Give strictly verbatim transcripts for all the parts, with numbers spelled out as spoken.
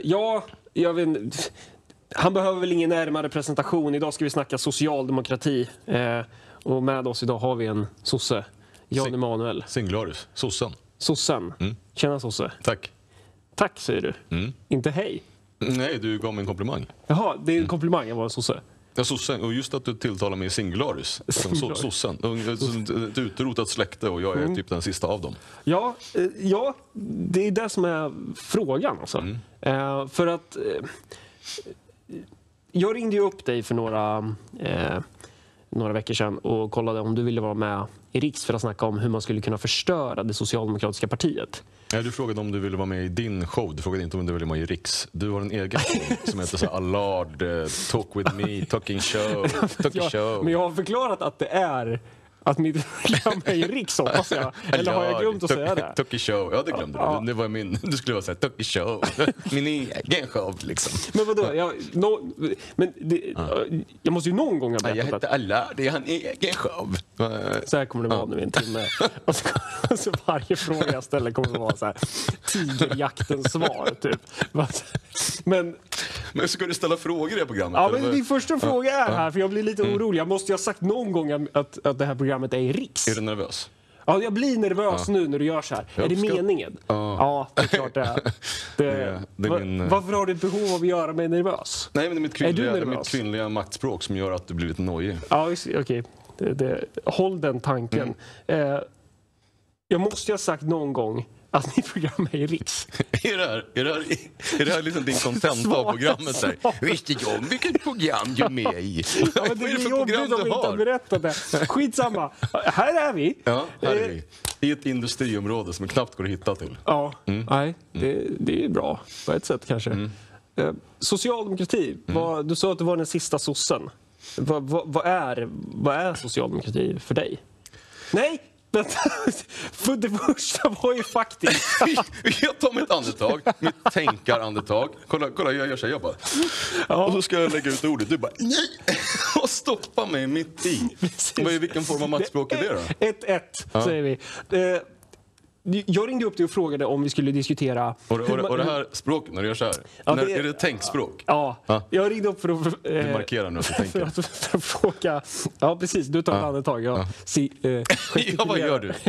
ja, jag vet, han behöver väl ingen närmare presentation. Idag ska vi snacka socialdemokrati. Eh, och med oss idag har vi en sosse, Jan Emanuel. Singularis, sossen. Sossen. Mm. Tjena sosse. Tack. Tack säger du. Mm. Inte hej. Nej, du gav mig en komplimang. Jaha, det är en komplimang att vara en sosse. Ja, sossen. Och just att du tilltalar mig singularis. Som sossen. Ett utrotat släkte och jag är mm. typ den sista av dem. Ja, ja, det är det som är frågan. Alltså. Mm. Eh, för att... Eh, jag ringde ju upp dig för några, eh, några veckor sedan och kollade om du ville vara med i Riks för att snacka om hur man skulle kunna förstöra det socialdemokratiska partiet. Ja, du frågade om du ville vara med i din show. Du frågade inte om du ville vara med i Riks. Du har en egen show som heter så Allard, uh, Talk with me, Talking show, talking jag, show. Men jag har förklarat att det är att mitt program är i Riks, hoppas jag. Eller har jag glömt att säga det? Talking show, ja det glömde ja. du. Det var min, du skulle vara så här, Talking show, min egen show liksom. Men vadå? Jag, no, men det, ja. jag måste ju någon gång ha berättat. Jag heter Allard, det är han egen show. Så här kommer det vara ja. nu i en timme. Och så, och så varje fråga jag ställer kommer det vara så här tigerjaktens svar typ. Men Men ska du ställa frågor i det programmet? Ja, men min första fråga är här, för jag blir lite orolig. Jag måste ju ha sagt någon gång att, att det här programmet är i Riks. Är du nervös? Ja, jag blir nervös ja. nu när du gör så här. Jag är det ska... meningen? Ja. ja, det är klart det är. Det... det, det är min... Varför har du ett behov av att göra mig nervös? Nej, men det är mitt kvinnliga, är det är mitt kvinnliga maktspråk som gör att du blir lite nojig. Ja, okej. Okay. Det, det... Håll den tanken. Mm. Eh, jag måste ju ha sagt någon gång att ni program är i Riks. Är det här, är det här, är det här liksom din kontenta av programmet? Där? Visste jag vilket program du är med i? Ja, men det är, är det jobbigt om vi inte har berättat det. Skitsamma. Här är vi. Ja, här är vi. I ett industriområde som knappt går att hitta till. Ja, mm. nej, det, det är bra. På ett sätt kanske. Mm. Eh, socialdemokrati. Mm. Vad, du sa att du var den sista sossen. Vad, vad, vad, är, vad är socialdemokrati för dig? Nej! För det första var ju faktiskt... Jag tar mitt andetag, mitt tänkarandetag. Kolla, kolla jag gör så här, jag bara... Ja. Och så ska jag lägga ut ordet. Du bara, nej! Och stoppa mig mitt i. Vad är, vilken form av maktspråk är det då? ett ett, ja. säger vi. Eh, jag ringde upp dig och frågade om vi skulle diskutera... Och, och, och det här språket, när du gör så här, ja, när, det är, är det tänkspråk? Ja, ja, jag ringde upp för att... Eh, du markerar nu att du tänker. För att, för att fråga... Ja, precis. Du tar ett ja. andetag. Jag, ja. Si, eh, ja, vad gör du?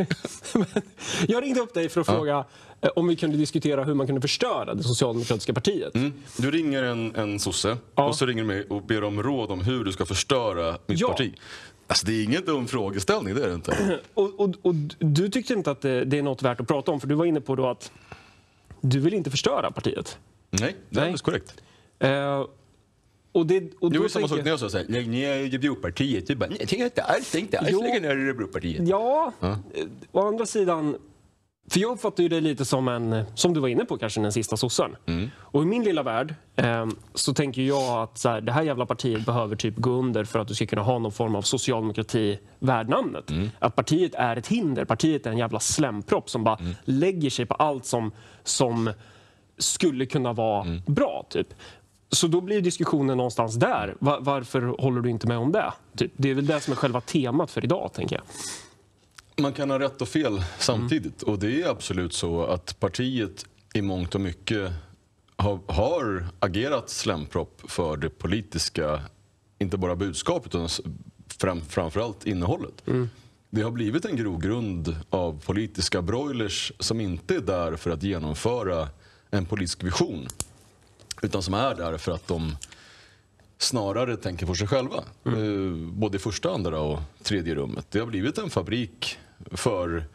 Jag ringde upp dig för att ja. fråga eh, om vi kunde diskutera hur man kunde förstöra det socialdemokratiska partiet. Mm. Du ringer en, en sosse ja. och så ringer du mig och ber om råd om hur du ska förstöra mitt ja. parti. Alltså det är ingen dum frågeställning, det är det inte. Och, och, och du tyckte inte att det, det är något värt att prata om, för du var inne på då att du vill inte förstöra partiet. Nej, det är alldeles korrekt. Uh, och det, och det var samma sak när jag sa så här, lägg ner Örebropartiet. Du bara, nej, jag tänker inte alls, inte alls lägga ner Örebropartiet. Ja, ja, å andra sidan... För jag uppfattar ju det lite som en, som du var inne på kanske, den sista sossen. Mm. Och i min lilla värld eh, så tänker jag att så här, det här jävla partiet behöver typ gå under för att du ska kunna ha någon form av socialdemokrati värd namnet. Mm. Att partiet är ett hinder, partiet är en jävla slämpropp som bara mm. lägger sig på allt som, som skulle kunna vara mm. bra typ. Så då blir diskussionen någonstans där. Var, varför håller du inte med om det? Typ. Det är väl det som är själva temat för idag, tänker jag. Man kan ha rätt och fel samtidigt. Mm. Och det är absolut så att partiet i mångt och mycket har, har agerat slämpropp för det politiska, inte bara budskapet utan fram, framförallt innehållet. Mm. Det har blivit en grogrund av politiska broilers som inte är där för att genomföra en politisk vision, utan som är där för att de snarare tänker på sig själva. Mm. Både i första, andra och tredje rummet. Det har blivit en fabrik för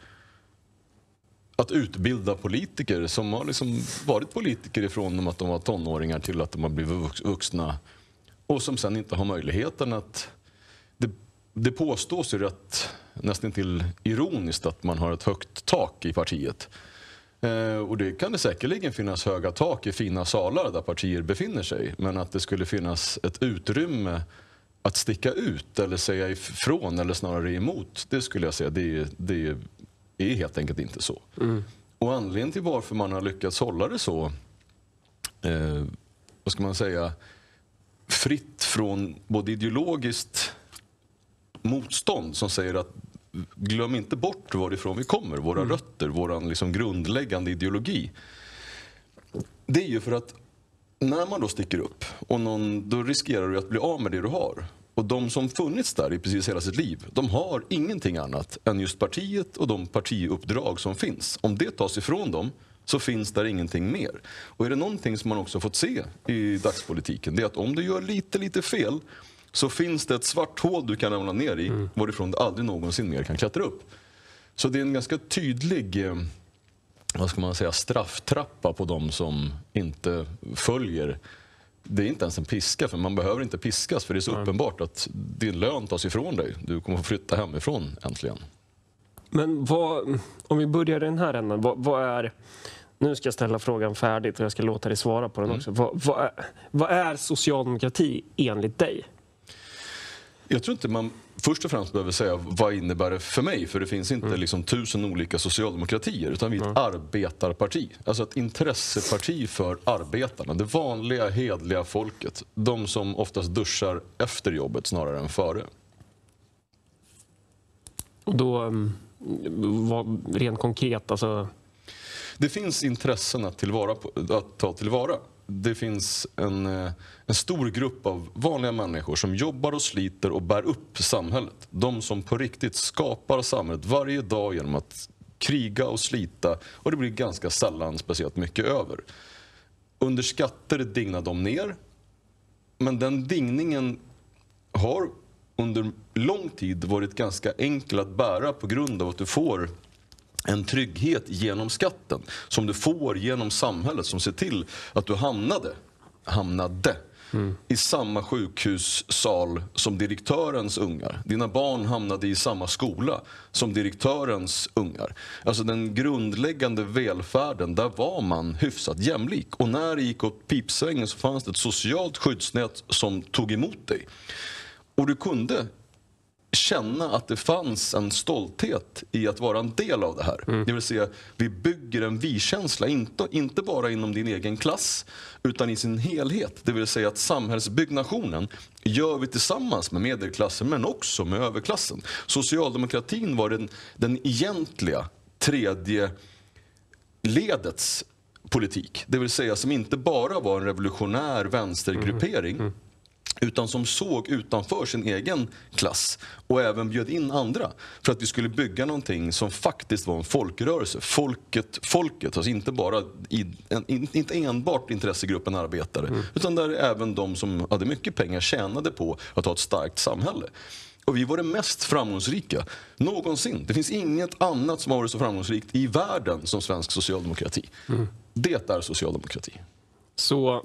att utbilda politiker som har liksom varit politiker ifrån att de var tonåringar till att de har blivit vuxna. Och som sen inte har möjligheten att... Det, det påstås ju rätt nästan till ironiskt att man har ett högt tak i partiet. Eh, och det kan det säkerligen finnas höga tak i fina salar där partier befinner sig. Men att det skulle finnas ett utrymme att sticka ut eller säga ifrån eller snarare emot, det skulle jag säga, det, det är helt enkelt inte så. Mm. Och anledningen till varför man har lyckats hålla det så, eh, vad ska man säga, fritt från både ideologiskt motstånd som säger att glöm inte bort varifrån vi kommer, våra mm. rötter, vår liksom grundläggande ideologi. Det är ju för att när man då sticker upp, och någon, då riskerar du att bli av med det du har. Och de som funnits där i precis hela sitt liv, de har ingenting annat än just partiet och de partiuppdrag som finns. Om det tas ifrån dem så finns där ingenting mer. Och är det någonting som man också fått se i dagspolitiken, det är att om du gör lite, lite fel så finns det ett svart hål du kan ramla ner i, mm. varifrån du aldrig någonsin mer kan klättra upp. Så det är en ganska tydlig, vad ska man säga, strafftrappa på de som inte följer. Det är inte ens en piska, för man behöver inte piskas, för det är så mm. uppenbart att din lön tas ifrån dig. Du kommer få flytta hemifrån äntligen. Men vad, om vi börjar i den här änden, vad, vad är... Nu ska jag ställa frågan färdigt och jag ska låta dig svara på den också. Mm. Vad, vad, är, vad är socialdemokrati enligt dig? Jag tror inte man först och främst behöver säga vad innebär det för mig. För det finns inte mm. liksom tusen olika socialdemokratier, utan vi är ett mm. arbetarparti. Alltså ett intresseparti för arbetarna. Det vanliga, hedliga folket. De som oftast duschar efter jobbet snarare än före. Och då, vad, rent konkret, alltså... Det finns intressen att, tillvara på, att ta tillvara. Det finns en, en stor grupp av vanliga människor som jobbar och sliter och bär upp samhället. De som på riktigt skapar samhället varje dag genom att kriga och slita. Och det blir ganska sällan speciellt mycket över. Under skatter dignar de ner. Men den dingningen har under lång tid varit ganska enkel att bära på grund av att du får en trygghet genom skatten som du får genom samhället, som ser till att du hamnade, hamnade mm. i samma sjukhussal som direktörens ungar. Dina barn hamnade i samma skola som direktörens ungar. Alltså den grundläggande välfärden, där var man hyfsat jämlik. Och när det gick åt pipsvängen så fanns det ett socialt skyddsnät som tog emot dig. Och du kunde känna att det fanns en stolthet i att vara en del av det här. Mm. Det vill säga, vi bygger en vi-känsla, inte, inte bara inom din egen klass, utan i sin helhet. Det vill säga att samhällsbyggnationen gör vi tillsammans med medelklassen, men också med överklassen. Socialdemokratin var den, den egentliga tredje ledets politik. Det vill säga som inte bara var en revolutionär vänstergruppering, mm. Mm. utan som såg utanför sin egen klass och även bjöd in andra för att vi skulle bygga någonting som faktiskt var en folkrörelse. Folket, folket alltså inte bara i, en, inte enbart intressegruppen arbetare, mm. utan där även de som hade mycket pengar tjänade på att ha ett starkt samhälle. Och vi var det mest framgångsrika någonsin. Det finns inget annat som har varit så framgångsrikt i världen som svensk socialdemokrati. Mm. Det är socialdemokrati. Så...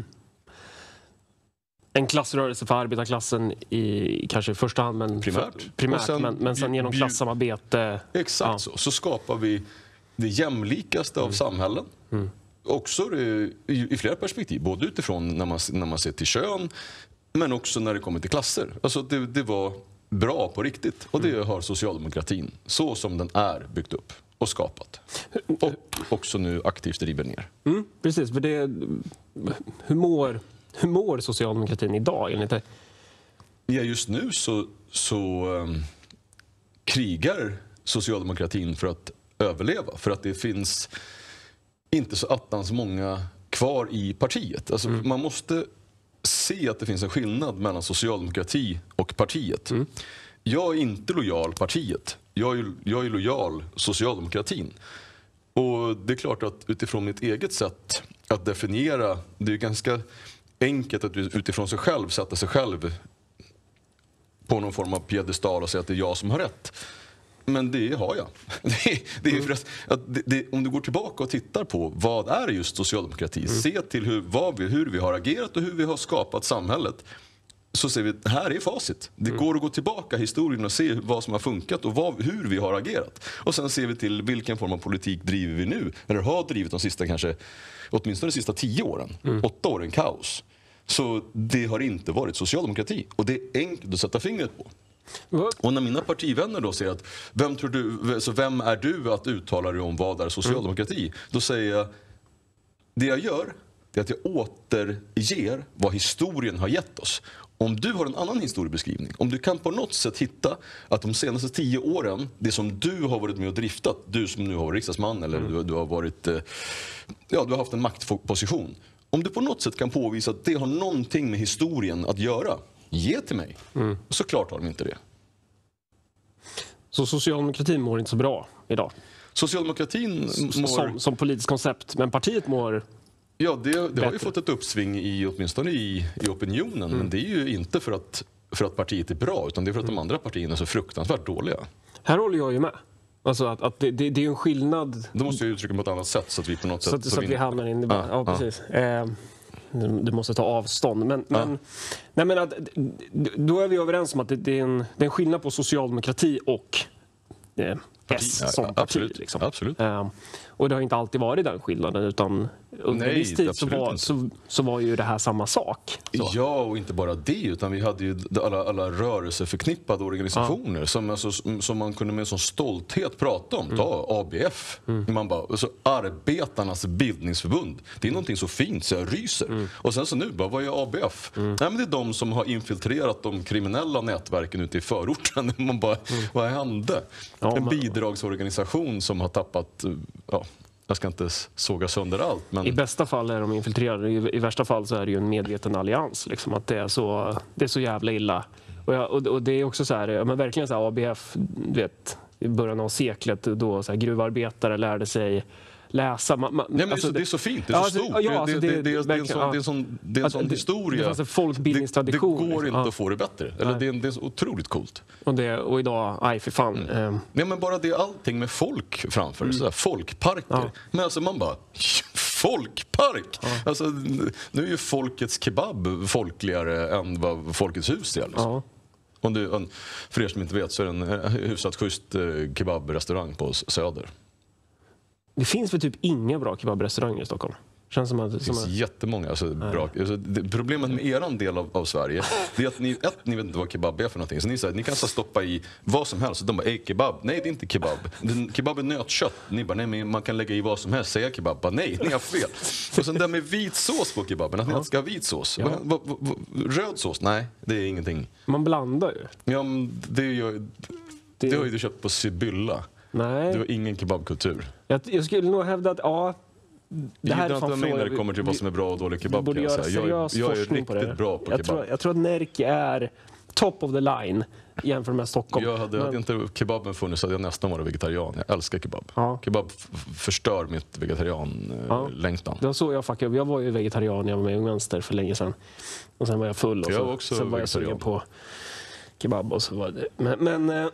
En klassrörelse för arbetarklassen i kanske i första hand, men primärt, för, primärt sen, men, men sen genom klassamarbete. Exakt ja. så. Så skapar vi det jämlikaste av mm. samhällen. Mm. Också i, i flera perspektiv, både utifrån när man, när man ser till kön, men också när det kommer till klasser. Alltså det, det var bra på riktigt, och det mm. har socialdemokratin så som den är byggt upp och skapat. Och också nu aktivt driver ner. Mm, precis, för det hur mår Hur mår socialdemokratin idag enligt dig? Ja, just nu så, så um, krigar socialdemokratin för att överleva. För att det finns inte så attans många kvar i partiet. Alltså, mm. man måste se att det finns en skillnad mellan socialdemokrati och partiet. Mm. Jag är inte lojal partiet. Jag är, jag är lojal socialdemokratin. Och det är klart att utifrån mitt eget sätt att definiera, det är ganska enkelt att utifrån sig själv sätta sig själv på någon form av piedestal och säga att det är jag som har rätt. Men det har jag. Det är, det är för att, att det, det, om du går tillbaka och tittar på vad är just socialdemokrati, mm. se till hur, vad vi, hur vi har agerat och hur vi har skapat samhället, så ser vi att här är facit. Det mm. går att gå tillbaka i historien och se vad som har funkat och vad, hur vi har agerat. Och sen ser vi till vilken form av politik driver vi nu, eller har drivit de sista kanske, åtminstone de sista tio åren, mm. åtta åren kaos. Så det har inte varit socialdemokrati. Och det är enkelt att sätta fingret på. Mm. Och när mina partivänner då säger att vem, tror du, så vem är du att uttala dig om vad är socialdemokrati? Mm. Då säger jag, det jag gör är att jag återger vad historien har gett oss. Om du har en annan historiebeskrivning, om du kan på något sätt hitta att de senaste tio åren, det som du har varit med och driftat, du som nu har varit riksdagsman eller mm. du, du har varit, ja, du har haft en maktposition. om du på något sätt kan påvisa att det har någonting med historien att göra, ge till mig. Mm. Såklart har de inte det. Så socialdemokratin mår inte så bra idag? Socialdemokratin mår... Som, som politiskt koncept, men partiet mår... Ja, det, det har ju fått ett uppsving i, åtminstone i, i opinionen, mm. men det är ju inte för att, för att partiet är bra, utan det är för att mm. de andra partierna är så fruktansvärt dåliga. Här håller jag ju med. Alltså att, att det, det, det är en skillnad... Då måste jag uttrycka på ett annat sätt så att vi på något sätt... Så att, så att vi hamnar in i... Ja, ja precis. Ja. Eh, du måste ta avstånd. Men, ja. men, nej, men att, då är vi överens om att det, det, är, en, det är en skillnad på socialdemokrati och eh, S ja, som ja, parti. absolut, liksom. absolut. Eh, och det har inte alltid varit den skillnaden, utan under Nej, viss tid så var, så, så var ju det här samma sak. Så. Ja, och inte bara det, utan vi hade ju alla, alla rörelseförknippade organisationer ja. som, alltså, som man kunde med sån stolthet prata om. Mm. Ta A B F. Mm. Man bara, alltså, Arbetarnas bildningsförbund. Det är någonting så fint så jag ryser. Mm. Och sen så nu, bara, vad är A B F? Mm. Nej, men det är de som har infiltrerat de kriminella nätverken ute i förorten. Man bara, mm. vad hände? Ja, en men... bidragsorganisation som har tappat... Ja, jag ska inte såga sönder allt. Men... I bästa fall är de infiltrerade. I, i värsta fall så är det ju en medveten allians. Liksom, att det är så, det är så jävla illa. Och, jag, och, och det är också så här, men verkligen så här, A B F, du vet, i början av seklet då så här, gruvarbetare lärde sig läsa. Man, man, Nej, men alltså, det, det är så fint, det är så alltså, stort. Ja, alltså, det, det, det, det, är en sån, ja. det är en sån, det är en sån det, historia. Det fanns en folkbildningstradition. Det, det går liksom. inte ja. att få det bättre. Eller det är, det är så otroligt coolt. Och, det, och idag, aj för fan. Mm. Eh. Nej, men bara det är allting med folk framför. Mm. Så där, folkparker. Ja. Men alltså man bara... Folkpark! Ja. Alltså, nu är ju Folkets kebab folkligare än vad Folkets hus är. Liksom. Ja. Om du, för er som inte vet så är det en hyfsat schysst kebabrestaurang på Söder. Det finns väl typ inga bra kebabrestauranger i Stockholm? Känns som att, det finns som att... jättemånga. Alltså, bra. Alltså, det, problemet med eran del av, av Sverige det är att ni, ett, ni vet inte vad kebab är för någonting. Så ni, så här, ni kan så stoppa i vad som helst. Så de bara, ej kebab. Nej, det är inte kebab. Den, kebab är nötkött. Ni bara, nej men man kan lägga i vad som helst. Säga kebab. Bara, nej, ni har fel. Och sen där med vit sås på kebaben. Att ni inte ska ha vit sås. Ja. Va, va, va, röd sås? Nej, det är ingenting. Man blandar ju. Ja, det, är ju, det... det har ju du köpt på Sibylla. Nej. Det var ingen kebabkultur. Jag, jag skulle nog hävda att, ja... Det här är fan fråga. När det kommer till vad som är bra och dålig kebab. Borde göra jag, jag, jag är riktigt på det. bra på jag kebab. Tror, jag tror att Närke är top of the line jämfört med Stockholm. Jag hade, Men... hade inte kebaben funnits så hade jag nästan varit vegetarian. Jag älskar kebab. Ja. Kebab förstör mitt vegetarian-längtan. Ja. Det var så jag fuckade. Jag var ju vegetarian, jag var med i Ung Vänster för länge sedan. Och sen var jag full och jag så, var också sen var jag sugen på kebab och så var det. Men, men äh,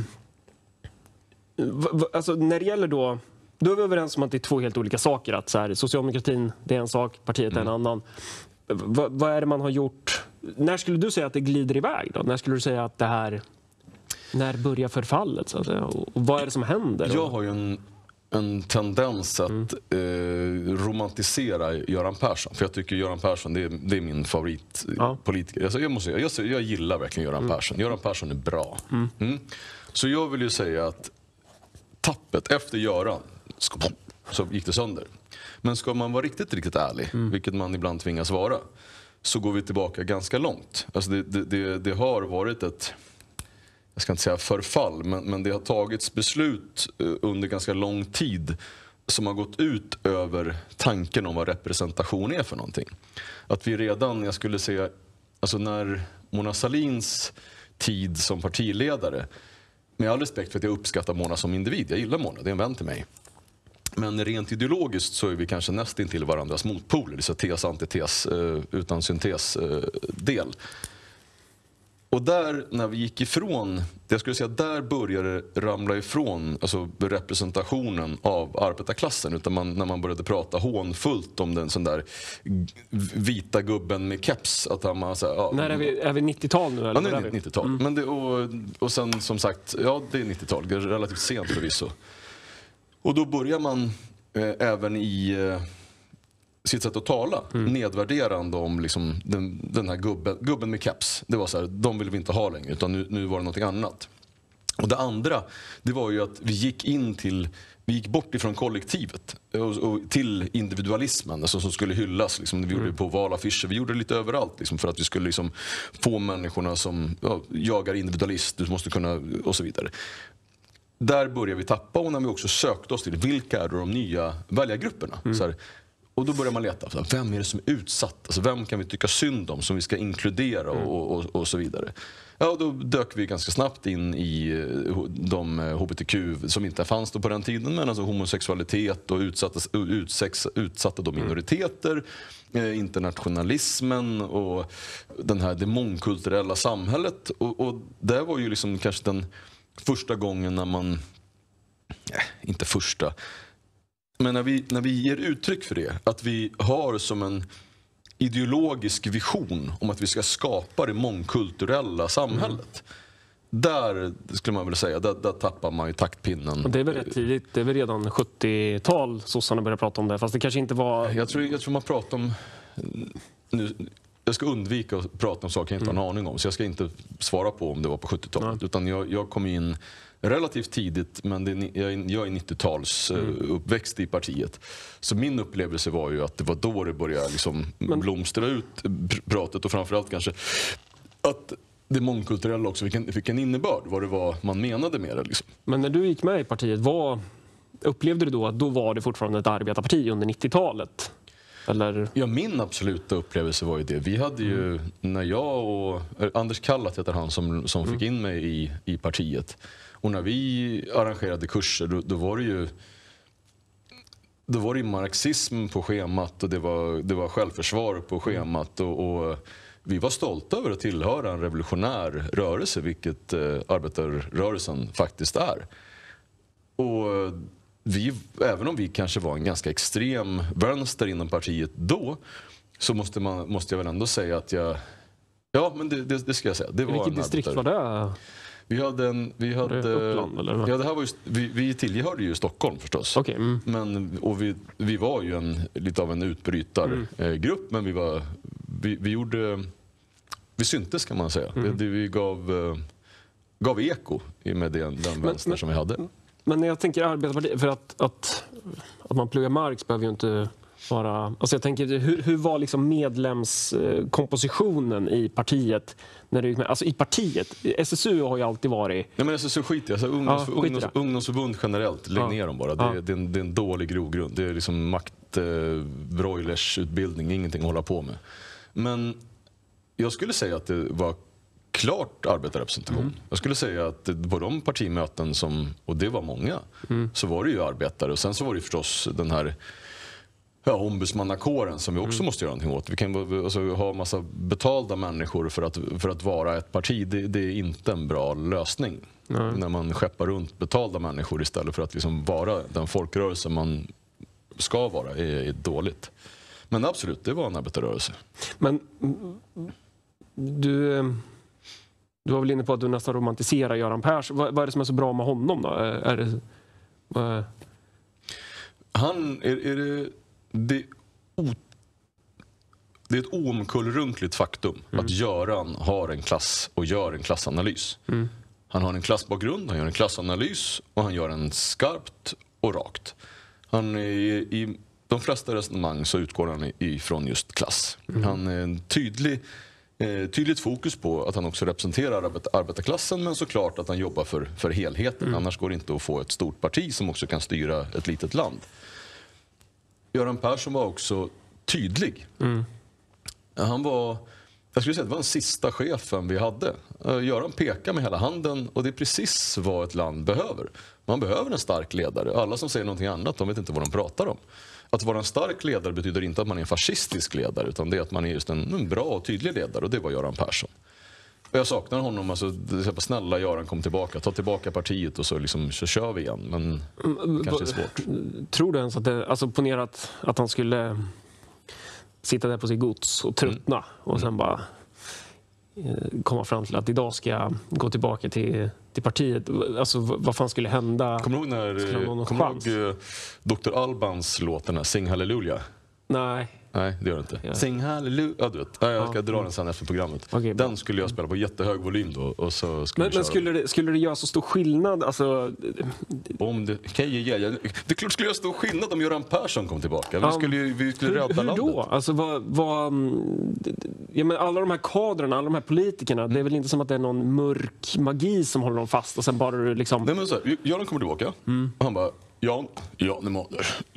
alltså när det gäller då... Då är vi överens om att det är två helt olika saker. Att så här, socialdemokratin, det är en sak, partiet är en mm. annan. V- vad är det man har gjort? När skulle du säga att det glider iväg då? När skulle du säga att det här... När börjar förfallet? Så att säga? Och vad är det som händer? Jag har ju en, en tendens att mm. eh, romantisera Göran Persson. För jag tycker Göran Persson, det är, det är min favoritpolitiker. Ja. Alltså, jag, måste, jag, jag gillar verkligen Göran mm. Persson. Göran Persson är bra. Mm. Mm. Så jag vill ju säga att tappet efter Göran så gick det sönder. Men ska man vara riktigt, riktigt ärlig, mm. vilket man ibland tvingas vara, så går vi tillbaka ganska långt. Alltså det, det, det, det har varit ett, jag ska inte säga förfall, men, men det har tagits beslut under ganska lång tid som har gått ut över tanken om vad representation är för någonting. Att vi redan, jag skulle säga, alltså när Mona Sahlins tid som partiledare, med all respekt för att jag uppskattar Mona som individ, jag gillar Mona, det är en vän till mig. Men rent ideologiskt så är vi kanske nästan till varandras motpoler, det är tes, antites, utan syntes del. Och där, när vi gick ifrån, jag skulle säga där började ramla ifrån alltså representationen av arbetarklassen, utan man, när man började prata hånfullt om den sån där vita gubben med keps. Att han, man, så här, ja, när är vi, är vi nittiotal nu? Eller ja, nu är det nittiotal. Mm. Men det, och, och sen som sagt, ja det är nittiotal, det är relativt sent förvisso. Och då börjar man eh, även i eh, sitt sätt att tala mm. nedvärderande om liksom, den, den här gubben, gubben med keps. Det var så här, de vill vi inte ha längre, utan nu, nu var det något annat. Och det andra, det var ju att vi gick in till, vi gick bort ifrån kollektivet och, och till individualismen, alltså, som skulle hyllas. Liksom, vi gjorde det på valaffischer, vi gjorde det lite överallt liksom, för att vi skulle liksom, få människorna som ja, jagar individualist, du måste kunna, och så vidare. Där började vi tappa, och när vi också sökte oss till vilka är de nya väljargrupperna. Mm. Så här, Och då börjar man leta efter vem är det som är utsatt? Alltså vem kan vi tycka synd om som vi ska inkludera och, och, och så vidare. Ja, och då dök vi ganska snabbt in i de H B T Q som inte fanns då på den tiden, men alltså homosexualitet och utsatta, utsex, utsatta då minoriteter, eh, internationalismen och den här, det mångkulturella samhället. Och, och det var ju liksom kanske den första gången när man, eh, inte första, men när vi, när vi ger uttryck för det, att vi har som en ideologisk vision om att vi ska skapa det mångkulturella samhället. Mm. Där skulle man väl säga, där, där tappar man ju taktpinnen. Och det är väl rätt tidigt, det är väl redan sjuttiotal sossarna började prata om det, fast det kanske inte var... Jag tror, jag tror man pratar om... Nu, jag ska undvika att prata om saker jag inte har en aning om, så jag ska inte svara på om det var på sjuttiotalet. Mm. Utan jag, jag kom in relativt tidigt, men det, jag, jag är nittio-tals mm. uppväxt i partiet. Så min upplevelse var ju att det var då det började liksom men... blomstra ut pratet, och framförallt kanske att det mångkulturella också fick en, fick en innebörd, vad det var man menade med det. Liksom. Men när du gick med i partiet, vad upplevde du då att då var det fortfarande ett arbetarparti under nittiotalet? Eller? Ja, min absoluta upplevelse var ju det. Vi hade ju, mm. när jag och Anders Kallat heter han som, som mm. fick in mig i, i partiet. Och när vi arrangerade kurser, då, då var det ju då var det marxism på schemat, och det var, det var självförsvar på schemat. Och, och vi var stolta över att tillhöra en revolutionär rörelse, vilket eh, arbetarrörelsen faktiskt är. Och vi, även om vi kanske var en ganska extrem vänster inom partiet då, så måste, man, måste jag väl ändå säga att jag... Ja, men det, det, det ska jag säga. Det var vilket distrikt var det? Vi hade en... Vi hade, var det Uppland, eller? Ja, det här var just, vi, vi tillhörde ju Stockholm förstås. Okay, mm. Men, och vi, vi var ju en, lite av en utbrytargrupp, mm. men vi var... Vi, vi gjorde... Vi syntes, kan man säga. Mm. Det, vi gav, gav eko med den, den vänster men, som vi hade. Men när jag tänker arbetarparti, för att, att, att man pluggar Marx behöver ju inte vara... Alltså jag tänker, hur, hur var liksom medlemskompositionen i partiet när du gick med? Alltså i partiet, S S U har ju alltid varit... Nej, men S S U skiter alltså ungdoms, ja, ungdoms, ungdomsförbund generellt, lägg ja. ner dem bara. Det, ja. det, är en, det är en dålig grogrund. Det är liksom maktbroilers eh, utbildning, ingenting att hålla på med. Men jag skulle säga att det var klart arbetarrepresentation. Mm. Jag skulle säga att på de partimöten som, och det var många, mm. så var det ju arbetare. Och sen så var det förstås den här ja, ombudsmannakåren som vi också mm. måste göra någonting åt. Vi kan alltså, ha massa betalda människor för att, för att vara ett parti. Det, det är inte en bra lösning. Mm. När man skeppar runt betalda människor istället för att liksom vara den folkrörelse man ska vara är, är dåligt. Men absolut, det var en arbetarrörelse. Men du... Du var väl inne på att du nästan romantiserar Göran Persson. Vad, vad är det som är så bra med honom då? Är, är det, vad... Han är, är det, det, o, det är ett oomkullrunkligt faktum mm. att Göran har en klass och gör en klassanalys. Mm. Han har en klassbakgrund, han gör en klassanalys och han gör en skarpt och rakt. Han är, i de flesta resonemang så utgår han ifrån just klass. Mm. Han är en tydlig Eh, tydligt fokus på att han också representerar arbet- arbetarklassen, men såklart att han jobbar för, för helheten. Mm. Annars går det inte att få ett stort parti som också kan styra ett litet land. Göran Persson var också tydlig. Mm. Han var, jag skulle säga att det var den sista chefen vi hade. Uh, Göran pekar med hela handen, och det är precis vad ett land behöver. Man behöver en stark ledare. Alla som säger någonting annat, de vet inte vad de pratar om. Att vara en stark ledare betyder inte att man är en fascistisk ledare, utan det är att man är just en, en bra och tydlig ledare, och det var Göran Persson. Och jag saknar honom, alltså, snälla Göran, kom tillbaka, ta tillbaka partiet och så, liksom, så kör vi igen, men mm, kanske är svårt. Tror du ens att det, alltså ponerat att han skulle sitta där på sig gods och tröttna mm. och sen mm. bara komma fram till att idag ska jag gå tillbaka till, till partiet. Alltså vad fan skulle hända? Kommer du ihåg, när, kommer du ihåg doktor Albans låt, den här Sing Hallelujah? Nej. Nej, det gör det inte. Ja. Sing Hallelujah, ja, du vet. Jag ska ja. dra den sen efter programmet. Okay, den skulle jag spela på jättehög volym då. Och så skulle men men skulle, det, skulle det göra så stor skillnad? Alltså... Om det, okay, yeah, yeah. det klart skulle göra stor skillnad om Göran Persson kom tillbaka. Vi skulle, vi skulle hur, rädda hur landet. Då? Alltså, vad, vad, ja, men alla de här kadrerna, alla de här politikerna, mm. det är väl inte som att det är någon mörk magi som håller dem fast och sen bara liksom... Nej, men så här, Göran kommer tillbaka mm. och han bara, Jan, Jan Emanuel,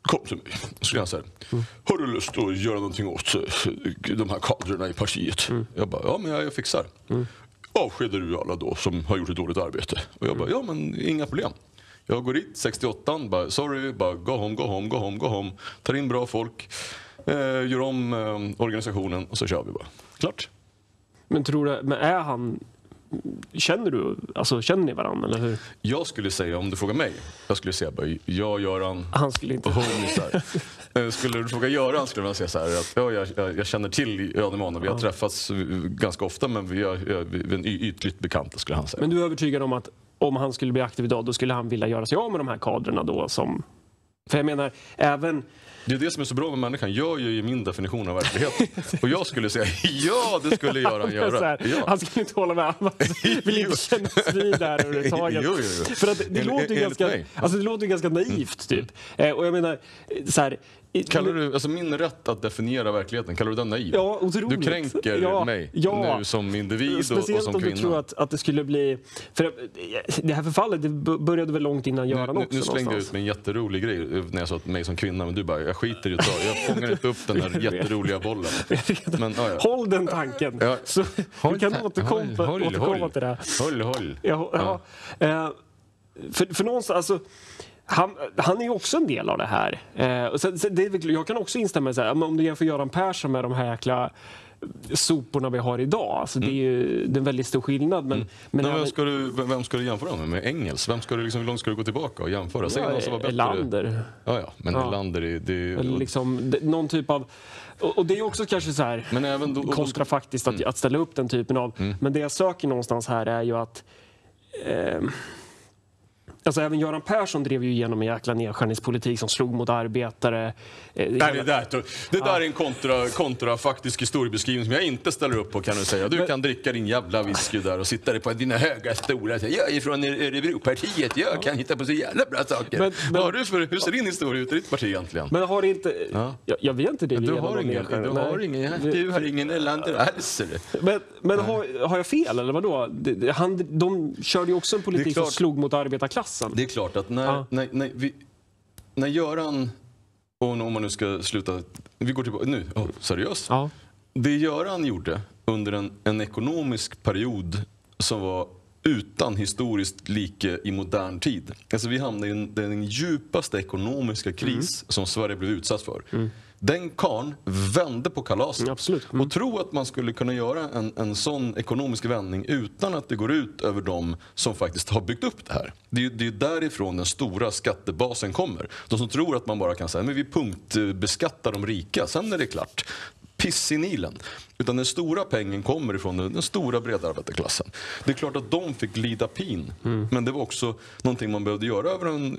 kom till mig och skulle han säga, mm. har du lust att göra någonting åt de här kadrerna i partiet? Mm. Jag bara, ja men jag, jag fixar. Mm. Avskedar du alla då som har gjort ett dåligt arbete? Och jag bara, ja men inga problem. Jag går dit, sextioåtta, bara sorry, bara gå hem, gå hem, gå hem, gå hem. Tar in bra folk, eh, gör om eh, organisationen och så kör vi bara. Klart. Men tror du, men är han, känner du, alltså känner ni varandra eller hur? Jag skulle säga, om du frågar mig, jag skulle säga bara, jag, Göran, han skulle inte. Och hon, skulle du fråga Göran skulle man säga så här, att ja, jag, jag, jag känner till Jan Emanuel, vi har ja. träffats ganska ofta men vi är, vi är ytligt bekanta skulle han säga. Men du är övertygad om att om han skulle bli aktiv idag, då skulle han vilja göra sig av med de här kadrerna då som... För jag menar, även... Det är det som är så bra med människan. Jag gör ju min definition av verkligheten. Och jag skulle säga, ja, det skulle Göran göra. Här, ja. Han skulle inte hålla med. Han vill inte kännas vid där överhuvudtaget. Jo, jo, jo. För att det, det, låter ju ganska, alltså det låter ju ganska naivt, typ. Eh, och jag menar, så här... Kallar du, alltså min rätt att definiera verkligheten, kallar du den naiv? Ja, otroligt. Du kränker ja, mig ja. nu som individ och, speciellt och som om kvinna. Du tror att, att det skulle bli... För det här förfallet det började väl långt innan Göran också. Nu, nu slängde jag ut med en jätterolig grej när jag sa att mig som kvinna, men du bara, jag skiter i det. Jag fångar inte upp den här jätteroliga bollen. Men, ja, ja. Håll den tanken. Ja. Så håll, du kan återkomma, håll, håll, återkomma håll. till det. Håll, håll. Ja, ja. Ja. Eh, för, för någonstans, alltså... Han, han är ju också en del av det här. Eh, och så, så det är, jag kan också instämma i så här, om du jämför Göran Persson med de här jäkla soporna vi har idag. Alltså, mm. Det är ju det är en väldigt stor skillnad. Men, mm. men Nej, han, vem, ska du, vem ska du jämföra med? Med Engels? Vem ska du, liksom, hur långt ska du gå tillbaka och jämföra? Säg ja, någon som var bättre. Lander. Ja, ja, men ja. Lander är... Det är liksom, det, någon typ av... Och, och det är också kanske så här men även då, kontrafaktiskt att, mm. att ställa upp den typen av... Mm. Men det jag söker någonstans här är ju att... Eh, Alltså även Göran Persson drev ju igenom en jäkla nedskärningspolitik som slog mot arbetare. Nej, det där, det där ja. är en kontra, kontrafaktisk historiebeskrivning som jag inte ställer upp på kan du säga. Du men, kan dricka din jävla whisky där och sitta där på dina höga stolar. Jag är från Örebropartiet, jag kan hitta på så jävla bra saker. Men, men, har du för, hur ser din historia ut i ditt parti egentligen? Men har det inte... Ja. Jag, jag vet inte det. Du har ingen, du har ingen, du har ingen Erlander alls. Men, men har, har jag fel eller vadå? Han, de körde ju också en politik som slog mot arbetarklassen. Det är klart att när, ja. när, när, vi, när Göran, och om man nu ska sluta, vi går tillbaka, nu, oh, seriöst. Ja. Det Göran gjorde under en, en ekonomisk period som var utan historiskt like i modern tid. Alltså vi hamnade i den, den djupaste ekonomiska kris mm. som Sverige blev utsatt för. Mm. Den karn vände på kalasen. Absolut. Mm. Och tro att man skulle kunna göra en, en sån ekonomisk vändning utan att det går ut över dem som faktiskt har byggt upp det här. Det är, det är därifrån den stora skattebasen kommer. De som tror att man bara kan säga men vi punktbeskattar de rika, sen är det klart. Piss i Nilen. Utan den stora pengen kommer ifrån den, den stora breda arbetarklassen. Det är klart att de fick lida pin. Mm. Men det var också någonting man behövde göra över en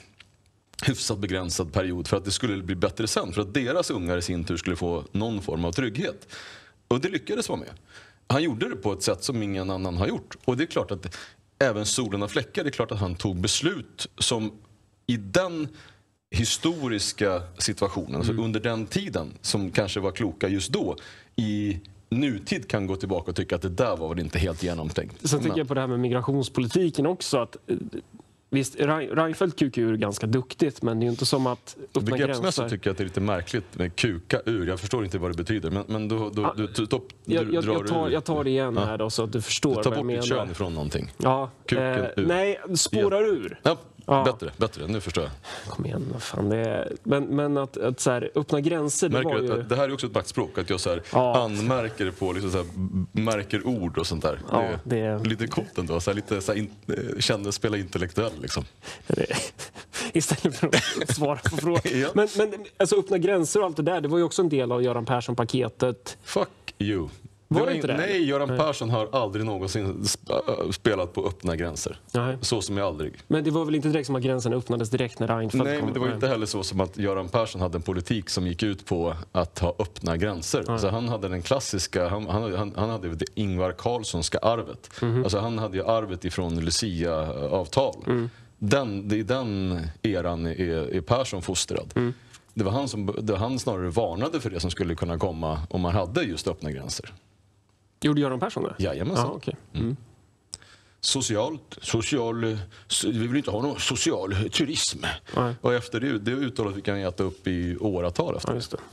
hyfsat begränsad period för att det skulle bli bättre sen. För att deras ungar i sin tur skulle få någon form av trygghet. Och det lyckades vara med. Han gjorde det på ett sätt som ingen annan har gjort. Och det är klart att även solen har fläckar. Det är klart att han tog beslut som i den historiska situationen, mm. alltså under den tiden som kanske var kloka just då, i nutid kan gå tillbaka och tycka att det där var väl inte helt genomtänkt. Så tycker Men. jag på det här med migrationspolitiken också att visst, Reinfeldt kukar ur ganska duktigt, men det är ju inte som att öppna gränser. Tycker jag att det är lite märkligt med kuka ur. Jag förstår inte vad det betyder, men, men då, då, ah, du, du, topp, jag, du jag, drar jag, tar, jag tar det igen ja. här då, så att du förstår du tar vad jag menar. Ta bort ditt kön ifrån någonting. Ja, Kuken eh, ur. Nej, spårar ja. ur. Ja. Ja. Bättre, bättre, nu förstår jag. Kom igen, vad fan det är. Men, men att, att så här, öppna gränser, det var ju... Det här är också ett maktspråk, att jag så här ja. anmärker på, liksom så här, märker ord och sånt där. Ja, det är det... lite coolt ändå, så här, lite så här, in, kände spela intellektuell liksom. Det... Istället för att svara på frågor. ja. Men, men alltså, öppna gränser och allt det där, det var ju också en del av Göran Persson-paketet. Fuck you. Var det det inte det? Nej, Göran Persson har aldrig någonsin spelat på öppna gränser. Nej. Så som jag aldrig. Men det var väl inte direkt som att gränsen öppnades direkt när Reinfeldt Nej, kom? men det var inte heller så som att Göran Persson hade en politik som gick ut på att ha öppna gränser. Nej. Så han hade den klassiska, han, han, han hade det Ingvar Carlssonska arvet. Mm. Alltså han hade ju arvet ifrån Lucia-avtal. Mm. Den, det är den eran är, är Persson fostrad. Mm. Det var han som det var han snarare varnade för det som skulle kunna komma om man hade just öppna gränser. Gjorde Göran Persson det? Jajamensan. Ah, okay. mm. socialt, social, vi vill inte ha någon social turism. Nej. Och efter det, det uttalet vi kan äta upp i åratal efter. Ja, just det.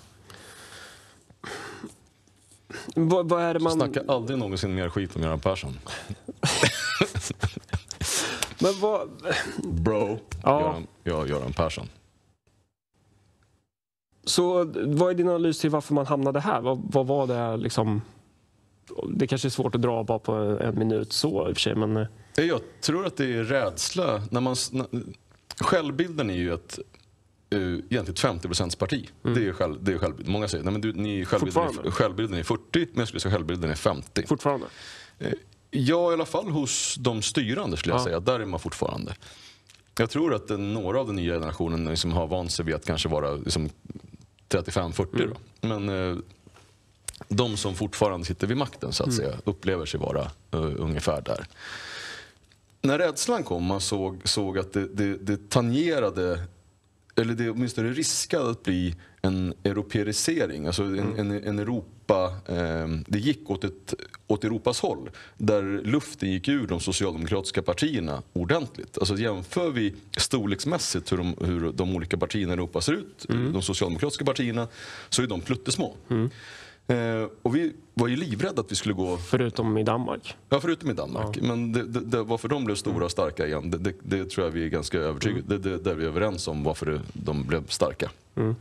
Vad, vad är det man... Snacka aldrig någonsin mer skit om Göran Persson. Men vad... Bro, Ja. Göran, ja, Göran Persson. Så vad är din analys till varför man hamnade här? Vad, vad var det liksom... Det kanske är svårt att dra bara på en minut så i och för sig, men... Jag tror att det är rädsla. När man, när, självbilden är ju ett uh, egentligen ett femtio procents parti. Mm. Det är själv, det är självbilden. Många säger, nej men du, ni självbilden är, självbilden är fyrtio, men jag skulle säga självbilden är femtio. Fortfarande? Uh, ja, i alla fall hos de styrande skulle jag ja. säga. Där är man fortfarande. Jag tror att den, några av den nya generationen liksom har vant sig vid att kanske vara liksom, trettiofem fyrtio. Mm. Men uh, de som fortfarande sitter vid makten så att mm. säga upplever sig vara uh, ungefär där. När rädslan kom, man såg, såg att det, det, det tangerade, eller det åtminstone riskade att bli en europeisering, alltså en, mm. en, en Europa, eh, det gick åt, ett, åt Europas håll, där luften gick ur de socialdemokratiska partierna ordentligt. Alltså jämför vi storleksmässigt hur de, hur de olika partierna i Europa ser ut, mm. de socialdemokratiska partierna, så är de pluttesmå. Mm. Eh, och vi var ju livrädda att vi skulle gå... Förutom i Danmark. Ja, förutom i Danmark. Ja. Men det, det, det, varför de blev stora och starka igen, det, det, det tror jag vi är ganska övertygade. Mm. Det, det, där vi är överens om varför det, de blev starka. Mm.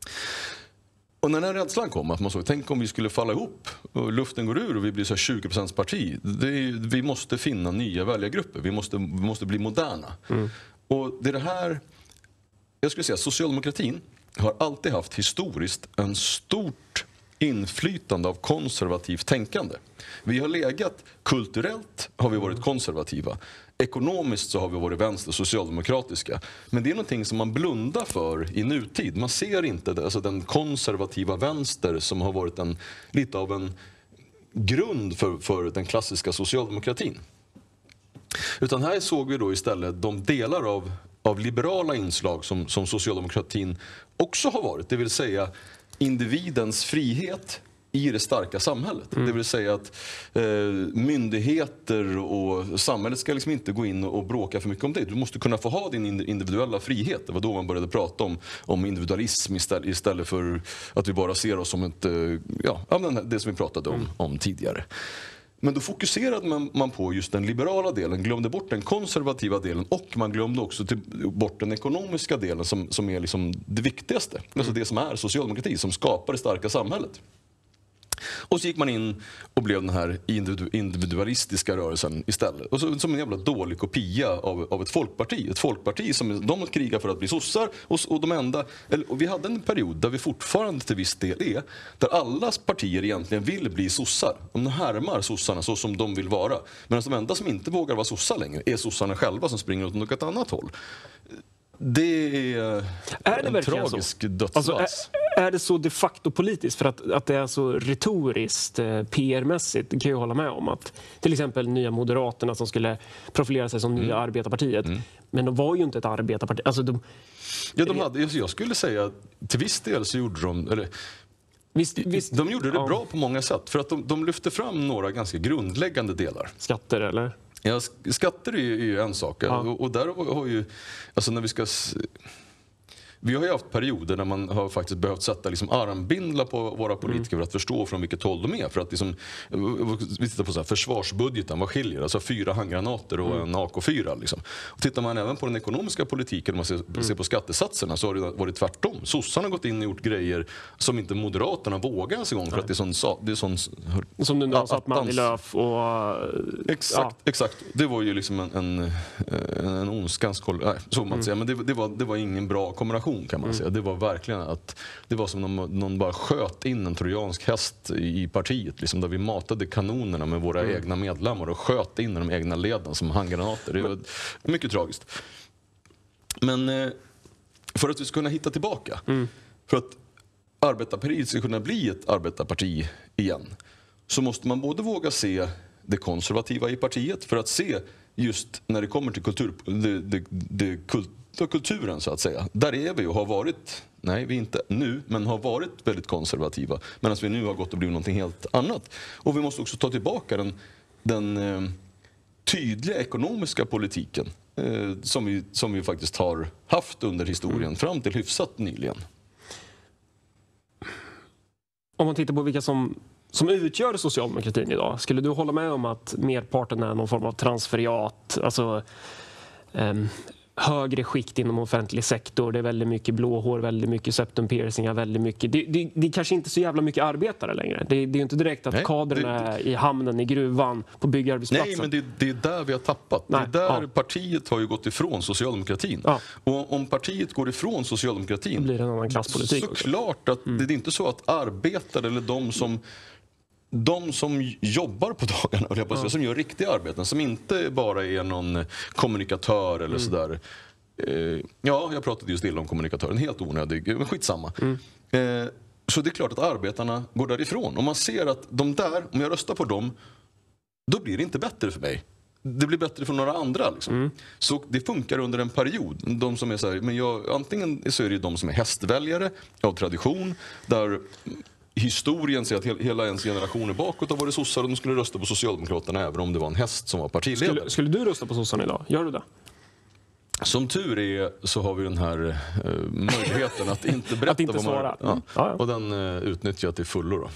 Och när den här rädslan kom, att man såg, tänk om vi skulle falla ihop och luften går ur och vi blir så här tjugo procents parti. Det är, vi måste finna nya väljargrupper. Vi måste, vi måste bli moderna. Mm. Och det är det här... Jag skulle säga, socialdemokratin har alltid haft historiskt en stort inflytande av konservativt tänkande. Vi har legat kulturellt, har vi varit konservativa. Ekonomiskt så har vi varit vänster, socialdemokratiska. Men det är någonting som man blundar för i nutid. Man ser inte det, alltså den konservativa vänster som har varit en, lite av en grund för, för den klassiska socialdemokratin. Utan här såg vi då istället de delar av, av liberala inslag som, som socialdemokratin också har varit. Det vill säga individens frihet i det starka samhället. Mm. Det vill säga att eh, myndigheter och samhället ska liksom inte gå in och, och bråka för mycket om det. Du måste kunna få ha din individuella frihet. Det var då man började prata om, om individualism istället, istället för att vi bara ser oss som ett, eh, ja, det som vi pratade om, mm. om tidigare. Men då fokuserade man, man på just den liberala delen, glömde bort den konservativa delen och man glömde också till, bort den ekonomiska delen som, som är liksom det viktigaste. Mm. Alltså det som är socialdemokrati, som skapar det starka samhället. Och så gick man in och blev den här individualistiska rörelsen istället. Och så, som en jävla dålig kopia av, av ett folkparti. Ett folkparti som de krigar för att bli sossar. Och, och, de enda, eller, och vi hade en period där vi fortfarande till viss del är. Där alla partier egentligen vill bli sossar. De härmar sossarna så som de vill vara. Men de enda som inte vågar vara sossar längre är sossarna själva som springer åt något annat håll. Det är, är det en tragisk dödsvals. Alltså, är, är det så de facto politiskt? För att, att det är så retoriskt, eh, P R-mässigt, kan jag hålla med om. Att till exempel nya Moderaterna som skulle profilera sig som mm. nya arbetarpartiet. Mm. Men de var ju inte ett arbetarparti. Alltså, de, ja, de hade, jag skulle säga till viss del så gjorde de... Eller, visst, visst, de gjorde det ja. bra på många sätt. För att de, de lyfte fram några ganska grundläggande delar. Skatter, eller? Ja, skatter är ju en sak. Ja. Och, och där har ju... Alltså när vi ska... Vi har ju haft perioder när man har faktiskt behövt sätta liksom armbindlar på våra politiker mm. för att förstå från vilket håll de är. För att liksom, vi tittar på så här, försvarsbudgeten, vad skiljer? Alltså fyra handgranater och mm. en A K fyra. Liksom. Och tittar man även på den ekonomiska politiken, om man ser, mm. ser på skattesatserna, så har det varit tvärtom. Sossarna har gått in och gjort grejer som inte Moderaterna vågar ens en gång. För att det är sån... Det är sån som nu har satt man i Löf och... Exakt, ja. exakt. Det var ju liksom en, en, en ondskans... Nej, så man mm. säger. Men det, det, var, det var ingen bra kombination. Kan man säga. Det var verkligen att det var som om någon, någon bara sköt in en trojansk häst i partiet, liksom, där vi matade kanonerna med våra mm. egna medlemmar och sköt in i de egna leden som handgranater. Det var mycket tragiskt. Men eh, för att vi ska kunna hitta tillbaka, mm. för att arbetarpartiet ska kunna bli ett arbetarparti igen, så måste man både våga se det konservativa i partiet, för att se just när det kommer till kultur, det, det, det kult kulturen så att säga. Där är vi och har varit, nej vi är inte nu, men har varit väldigt konservativa. Medan vi nu har gått och blivit någonting helt annat. Och vi måste också ta tillbaka den, den, tydliga ekonomiska politiken eh, som, vi, som vi faktiskt har haft under historien mm. fram till hyfsat nyligen. Om man tittar på vilka som, som utgör socialdemokratin idag, skulle du hålla med om att merparten är någon form av transferiat, alltså um, högre skikt inom offentlig sektor, det är väldigt mycket blåhår, väldigt mycket septum piercingar, väldigt mycket, det, det, det är kanske inte så jävla mycket arbetare längre. Det, det är ju inte direkt att kadern är i hamnen, i gruvan, på byggarbetsplatsen. Nej, men det, det är där vi har tappat. Nej, det är där ja. partiet har ju gått ifrån socialdemokratin. Ja. Och om partiet går ifrån socialdemokratin, då blir det en annan klasspolitik. Så klart att mm. det är inte så att arbetare eller de som De som jobbar på dagarna, och ja. som gör riktiga arbeten, som inte bara är någon kommunikatör eller mm. sådär. Eh, ja, jag pratade just illa om kommunikatören, helt onödig, men skitsamma. Mm. Eh, så det är klart att arbetarna går därifrån. Om man ser att de där, om jag röstar på dem, då blir det inte bättre för mig. Det blir bättre för några andra. Liksom. Mm. Så det funkar under en period. De som är så här, men jag, antingen så är det de som är hästväljare av tradition, där historien säger att hela ens generationer bakåt har varit sossar och de skulle rösta på Socialdemokraterna även om det var en häst som var partiledare. Skulle, skulle du rösta på sossarna idag? Gör du det? Som tur är så har vi den här eh, möjligheten att inte berätta att inte vad man... svara. Ja, ja. Och den eh, utnyttjar jag till fullo då.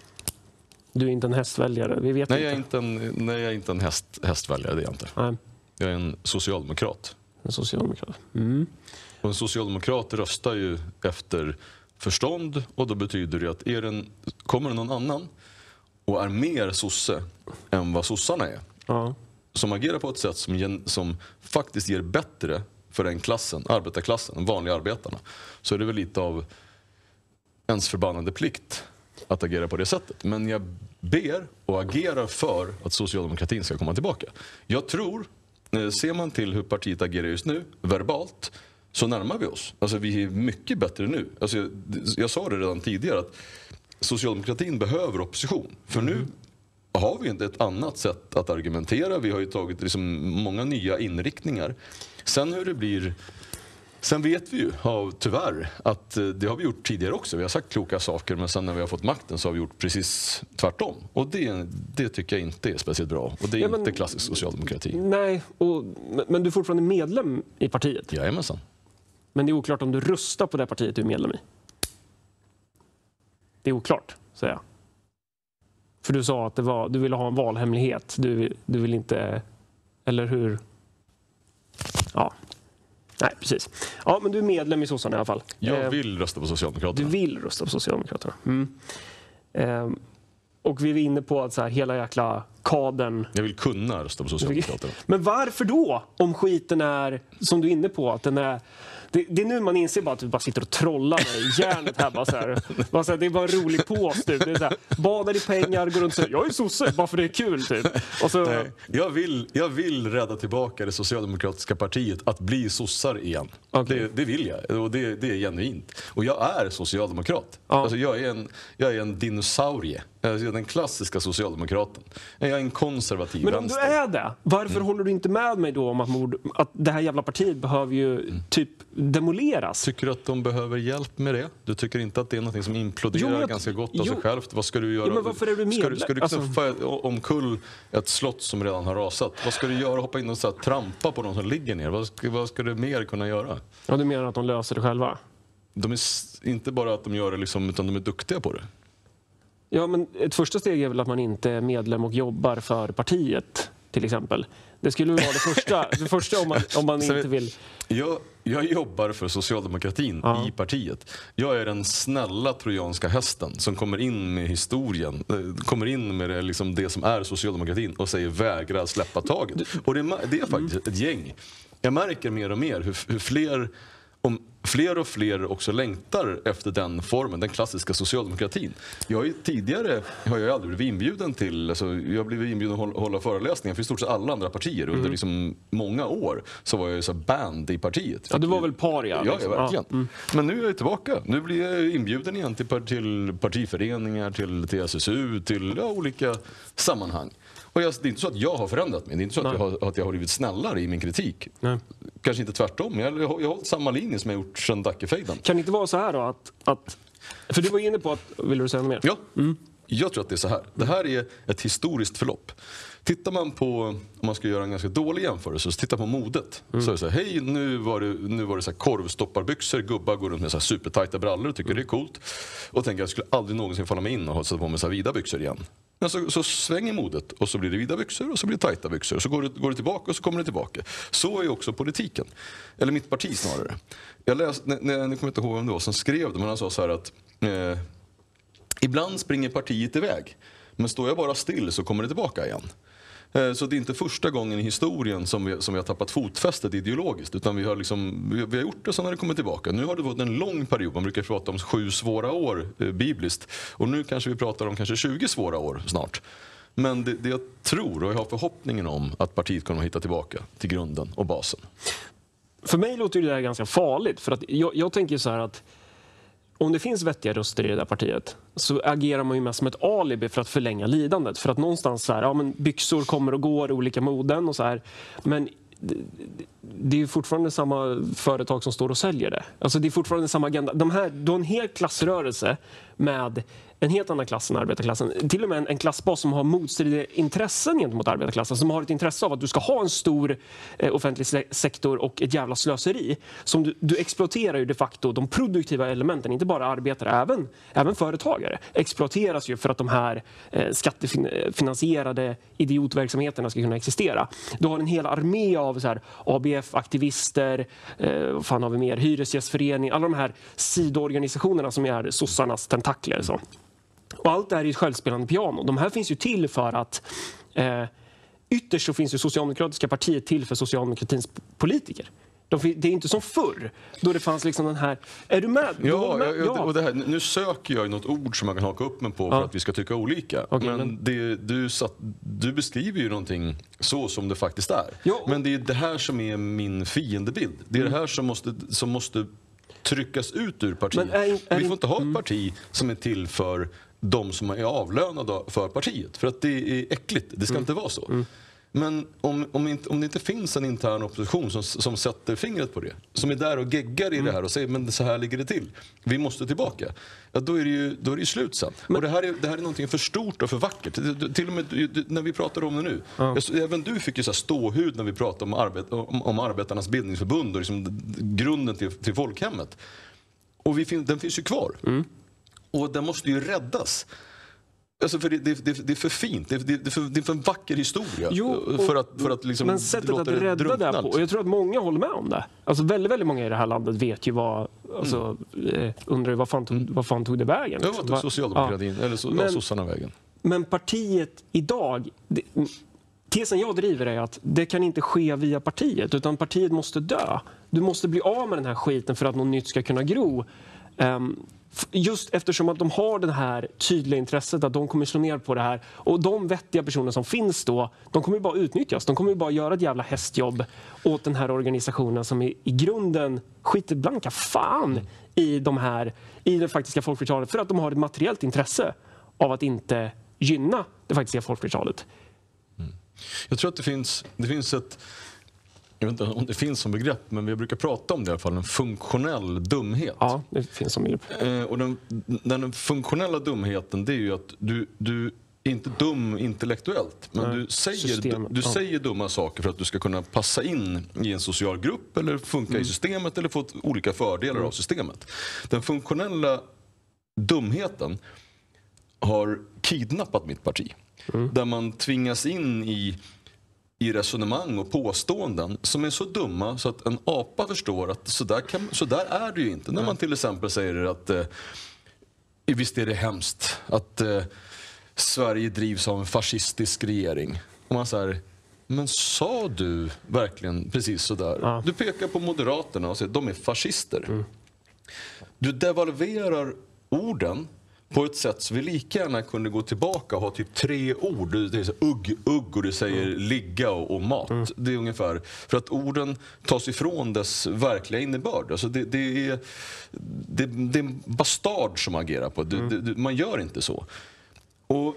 Du är inte en hästväljare, vi vet nej, inte. Jag är inte en, nej, jag är inte en häst, hästväljare, det är jag inte. Nej. Jag är en socialdemokrat. En socialdemokrat. Mm. Och en socialdemokrat röstar ju efter förstånd, och då betyder det att är en, kommer någon annan och är mer sosse än vad sossarna är, ja. som agerar på ett sätt som, gen, som faktiskt ger bättre för den klassen, arbetarklassen, de vanliga arbetarna, så är det väl lite av ens förbannade plikt att agera på det sättet. Men jag ber och agerar för att socialdemokratin ska komma tillbaka. Jag tror, ser man till hur partiet agerar just nu, verbalt, så närmar vi oss. Alltså vi är mycket bättre nu. Alltså jag, jag sa det redan tidigare att socialdemokratin behöver opposition. För nu har vi inte ett annat sätt att argumentera. Vi har ju tagit liksom många nya inriktningar. Sen hur det blir... Sen vet vi ju, ja, tyvärr, att det har vi gjort tidigare också. Vi har sagt kloka saker, men sen när vi har fått makten så har vi gjort precis tvärtom. Och det, det tycker jag inte är speciellt bra. Och det är ja, men, inte klassisk socialdemokrati. Nej, och, men du är fortfarande medlem i partiet? Jajamensan. Men det är oklart om du röstar på det partiet du är medlem i. Det är oklart, säger jag. För du sa att det var, du ville ha en valhemlighet. Du, du vill inte... Eller hur? Ja. Nej, precis. Ja, men du är medlem i sossarna i alla fall. Jag vill eh, rösta på Socialdemokraterna. Du vill rösta på Socialdemokraterna. Mm. Eh, och vi är inne på att så här, hela jäkla kadern... Jag vill kunna rösta på Socialdemokraterna. Men varför då? Om skiten är, som du är inne på, att den är... Det, det är nu man inser bara att du bara sitter och trollar med hjärnet här. Bara så här, bara så här, det är bara en rolig pås. Typ. Det är så här, badar i pengar, går runt och säger jag är sosse, bara för det är kul. Typ. Och så... Nej, jag, vill, jag vill rädda tillbaka det socialdemokratiska partiet att bli sossar igen. Okay. Det, det vill jag, och det, det är genuint. Och jag är socialdemokrat. Ja. Alltså, jag, är en, jag är en dinosaurie. Jag är den klassiska socialdemokraten. Jag är en konservativ Men om vänster. du är det, varför mm. håller du inte med mig då om att, mord, att det här jävla partiet behöver ju mm. typ demoleras? Tycker du att de behöver hjälp med det? Du tycker inte att det är något som imploderar jo, jag, ganska gott av jo. sig självt? Vad ska du göra? Jo, men varför är du ska, du, ska du knuffa alltså... omkull ett slott som redan har rasat? Vad ska du göra? Hoppa in och så här, trampa på de som ligger ner? Vad ska, vad ska du mer kunna göra? Ja, du menar att de löser det själva? De är inte bara att de gör det liksom, utan de är duktiga på det. Ja, men ett första steg är väl att man inte är medlem och jobbar för partiet, till exempel. Det skulle vara det första, det första om man, om man inte vill... Jag, jag jobbar för socialdemokratin ja. i partiet. Jag är den snälla trojanska hästen som kommer in med historien, kommer in med det, liksom det som är socialdemokratin och säger vägra släppa taget. Och det, det är faktiskt ett gäng. Jag märker mer och mer hur, hur fler... Om fler och fler också längtar efter den formen, den klassiska socialdemokratin. Jag har ju, tidigare har jag aldrig blivit inbjuden till, alltså jag har blivit inbjuden att hålla föreläsningar för i stort sett alla andra partier. Mm. Under liksom många år så var jag ju så band i partiet. Ja, du var väl paria? Ja, liksom. ja verkligen. Ja. Mm. Men nu är jag tillbaka. Nu blir jag inbjuden igen till, till partiföreningar, till T S S U, till ja, olika sammanhang. Och jag, det är inte så att jag har förändrat mig. Det är inte så att jag, har, att jag har blivit snällare i min kritik. Nej. Kanske inte tvärtom. Men jag, jag, har, jag har hållit samma linje som jag gjort sedan Dackefejden. Kan det inte vara så här då att, att... För du var inne på att... Vill du säga något mer? Ja. Mm. Jag tror att det är så här. Det här är ett historiskt förlopp. Tittar man på, om man ska göra en ganska dålig jämförelse, så titta på modet. Mm. Så är det så här, hej, nu var det, nu var det så här korvstopparbyxor, gubbar går runt med så här supertajta brallor och tycker mm. det är coolt. Och tänker att jag skulle aldrig någonsin falla mig in och sätta på mig så här vida byxor igen. Men så, så svänger modet och så blir det vida byxor och så blir det tajta byxor. Och så går det, går det tillbaka och så kommer det tillbaka. Så är också politiken. Eller mitt parti snarare. Jag läste, när, när, jag kommer inte ihåg vem det var som skrev det, men han sa så här att eh, ibland springer partiet iväg. Men står jag bara still så kommer det tillbaka igen. Så det är inte första gången i historien som vi, som vi har tappat fotfästet ideologiskt, utan vi har, liksom, vi, vi har gjort det så när det kommer tillbaka. Nu har det varit en lång period, man brukar prata om sju svåra år eh, bibliskt, och nu kanske vi pratar om kanske tjugo svåra år snart. Men det, det jag tror och jag har förhoppningen om att partiet kommer att hitta tillbaka till grunden och basen. För mig låter det där ganska farligt, för att jag, jag tänker så här att om det finns vettiga röster i det där partiet så agerar man ju mest som ett alibi för att förlänga lidandet. För att någonstans så här, ja men byxor kommer och går, olika moden och så här. Men det, det är ju fortfarande samma företag som står och säljer det. Alltså det är fortfarande samma agenda. De här, du har en hel klassrörelse med en helt annan klass än arbetarklassen. Till och med en, en klassbas som har motstridiga intressen gentemot arbetarklassen. Som har ett intresse av att du ska ha en stor eh, offentlig se- sektor och ett jävla slöseri. Som du, du exploaterar ju de facto de produktiva elementen. Inte bara arbetare, även, även företagare. Exploateras ju för att de här eh, skattefinansierade idiotverksamheterna ska kunna existera. Du har en hel armé av så här, A B F-aktivister, eh, vad fan har vi mer? Hyresgästförening, alla de här sidoorganisationerna som är sossarnas tentakler. Så. Och allt det här är ett självspelande piano. De här finns ju till för att eh, ytterst så finns ju Socialdemokratiska partiet till för socialdemokratins politiker. De, det är inte som förr, då det fanns liksom den här... Är du med? Ja, med? Jag, jag, och det här, nu söker jag något ord som man kan haka upp mig på för ja. att vi ska tycka olika. Okay, men men... Det, du, satt, du beskriver ju någonting så som det faktiskt är. Ja, och... Men det är det här som är min fiendebild. Det är mm. det här som måste... Som måste tryckas ut ur partiet. Är, är, vi får inte ha ett parti som är till för de som är avlönade för partiet. För att det är äckligt. Det ska mm. inte vara så. Mm. Men om, om, inte, om det inte finns en intern opposition som, som sätter fingret på det, som är där och geggar i mm. det här och säger men så här ligger det till, vi måste tillbaka, ja, då är det ju, då är det ju slut sen. Men, och det här, är, det här är någonting för stort och för vackert. Till och med när vi pratar om det nu. Ja. Även du fick ju så här ståhud när vi pratade om, arbet, om, om arbetarnas bildningsförbund och liksom grunden till, till folkhemmet. Och vi fin, den finns ju kvar. Mm. Och den måste ju räddas. Alltså för det, det, det, det är för fint, det, det, det, är för, det är för en vacker historia. Jo, och, för att, för att liksom men sättet att rädda det där på, och jag tror att många håller med om det. Alltså väldigt, väldigt många i det här landet vet ju vad, alltså, mm. undrar vad fan, tog, vad fan tog det vägen? Ja, vad tog socialdemokratin, ja. eller så, men, sossarna vägen? Men partiet idag, det, tesen jag driver är att det kan inte ske via partiet, utan partiet måste dö. Du måste bli av med den här skiten för att något nytt ska kunna gro. Um, Just eftersom att de har det här tydliga intresset att de kommer slå ner på det här. Och de vettiga personer som finns då, de kommer ju bara utnyttjas. De kommer ju bara göra ett jävla hästjobb åt den här organisationen som är i grunden skiter blanka fan i de här, i det faktiska folkflertalet. För att de har ett materiellt intresse av att inte gynna det faktiska folkflertalet. Mm. Jag tror att det finns, det finns ett... Jag vet inte om det finns som begrepp, men vi brukar prata om det i alla fall, en funktionell dumhet. Ja, det finns som begrepp. Eh, och den, den funktionella dumheten, det är ju att du, du är inte dum intellektuellt, men Nej, du, säger, du, du ja. säger dumma saker för att du ska kunna passa in i en social grupp eller funka mm. i systemet eller få olika fördelar mm. av systemet. Den funktionella dumheten har kidnappat mitt parti. Mm. Där man tvingas in i i resonemang och påståenden som är så dumma så att en apa förstår att så där, kan, så där är det ju inte. När man till exempel säger att eh, visst är det hemskt att eh, Sverige drivs av en fascistisk regering. Och man säger, men sa du verkligen precis så där? Ja. Du pekar på Moderaterna och säger att de är fascister. Mm. Du devalverar orden på ett sätt så vi lika gärna kunde gå tillbaka och ha typ tre ord. Det är så ugg, ugg och det säger mm. ligga och, och mat. Mm. Det är ungefär för att orden tas ifrån dess verkliga innebörd. Alltså det, det, är, det, det är en bastard som agerar på. Det, mm. det, man gör inte så. Och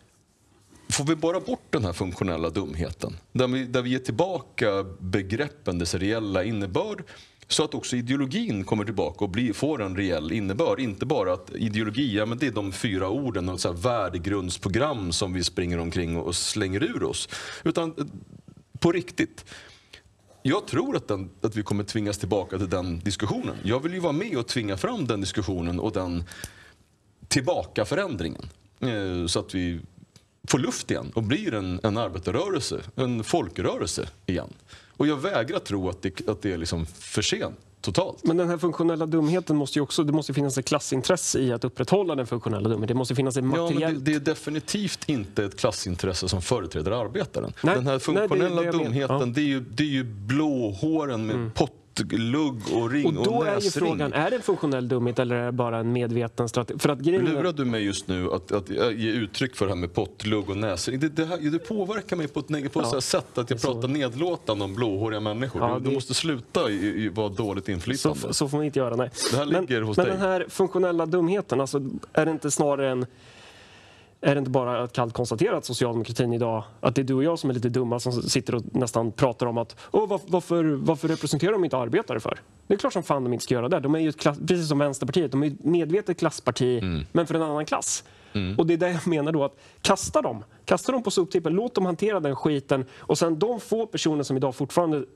får vi bara bort den här funktionella dumheten, där vi, där vi ger tillbaka begreppen, dess reella innebörd, så att också ideologin kommer tillbaka och blir, får en reell innebörd. Inte bara att ideologi, ja, men det är de fyra orden och så här värdegrundsprogram som vi springer omkring och slänger ur oss. Utan på riktigt. Jag tror att, den, att vi kommer tvingas tillbaka till den diskussionen. Jag vill ju vara med och tvinga fram den diskussionen och den tillbaka förändringen. Eh, så att vi får luft igen och blir en, en arbetarrörelse, en folkrörelse igen. Och jag vägrar tro att det, att det är liksom för sent totalt. Men den här funktionella dumheten måste ju också, det måste finnas ett klassintresse i att upprätthålla den funktionella dumheten. Det måste finnas ett materiellt... Ja, men det, det är definitivt inte ett klassintresse som företräder arbetaren. Nej, den här funktionella nej, det, det dumheten, ja. det, är ju, det är ju blåhåren med mm. pottlugg och ring och, och då näsring. är ju frågan, är det en funktionell dumhet eller är det bara en medveten strategi? För att grejen... Lurar du mig just nu att, att ge uttryck för det här med pottlugg och näsring? Det, det, här, det påverkar mig på ett, på ett ja. sätt att jag pratar så. nedlåtande om blåhåriga människor. Ja, du, det... du måste sluta i, i vara dåligt inflytande. Så, så får man inte göra, nej. Det här ligger men, hos men dig. den här funktionella dumheten, alltså, är det inte snarare en... Är det inte bara ett kallt konstaterat att socialdemokratin idag, att det är du och jag som är lite dumma som sitter och nästan pratar om att Åh, var, varför, varför representerar de inte arbetare för? Det är klart som fan de inte ska göra det. De är ju ett klass, precis som Vänsterpartiet, de är ett medvetet klassparti mm. men för en annan klass. Mm. Och det är det jag menar då, att kasta dem, kasta dem på soptippen, låt dem hantera den skiten och sen de få personer som idag fortfarande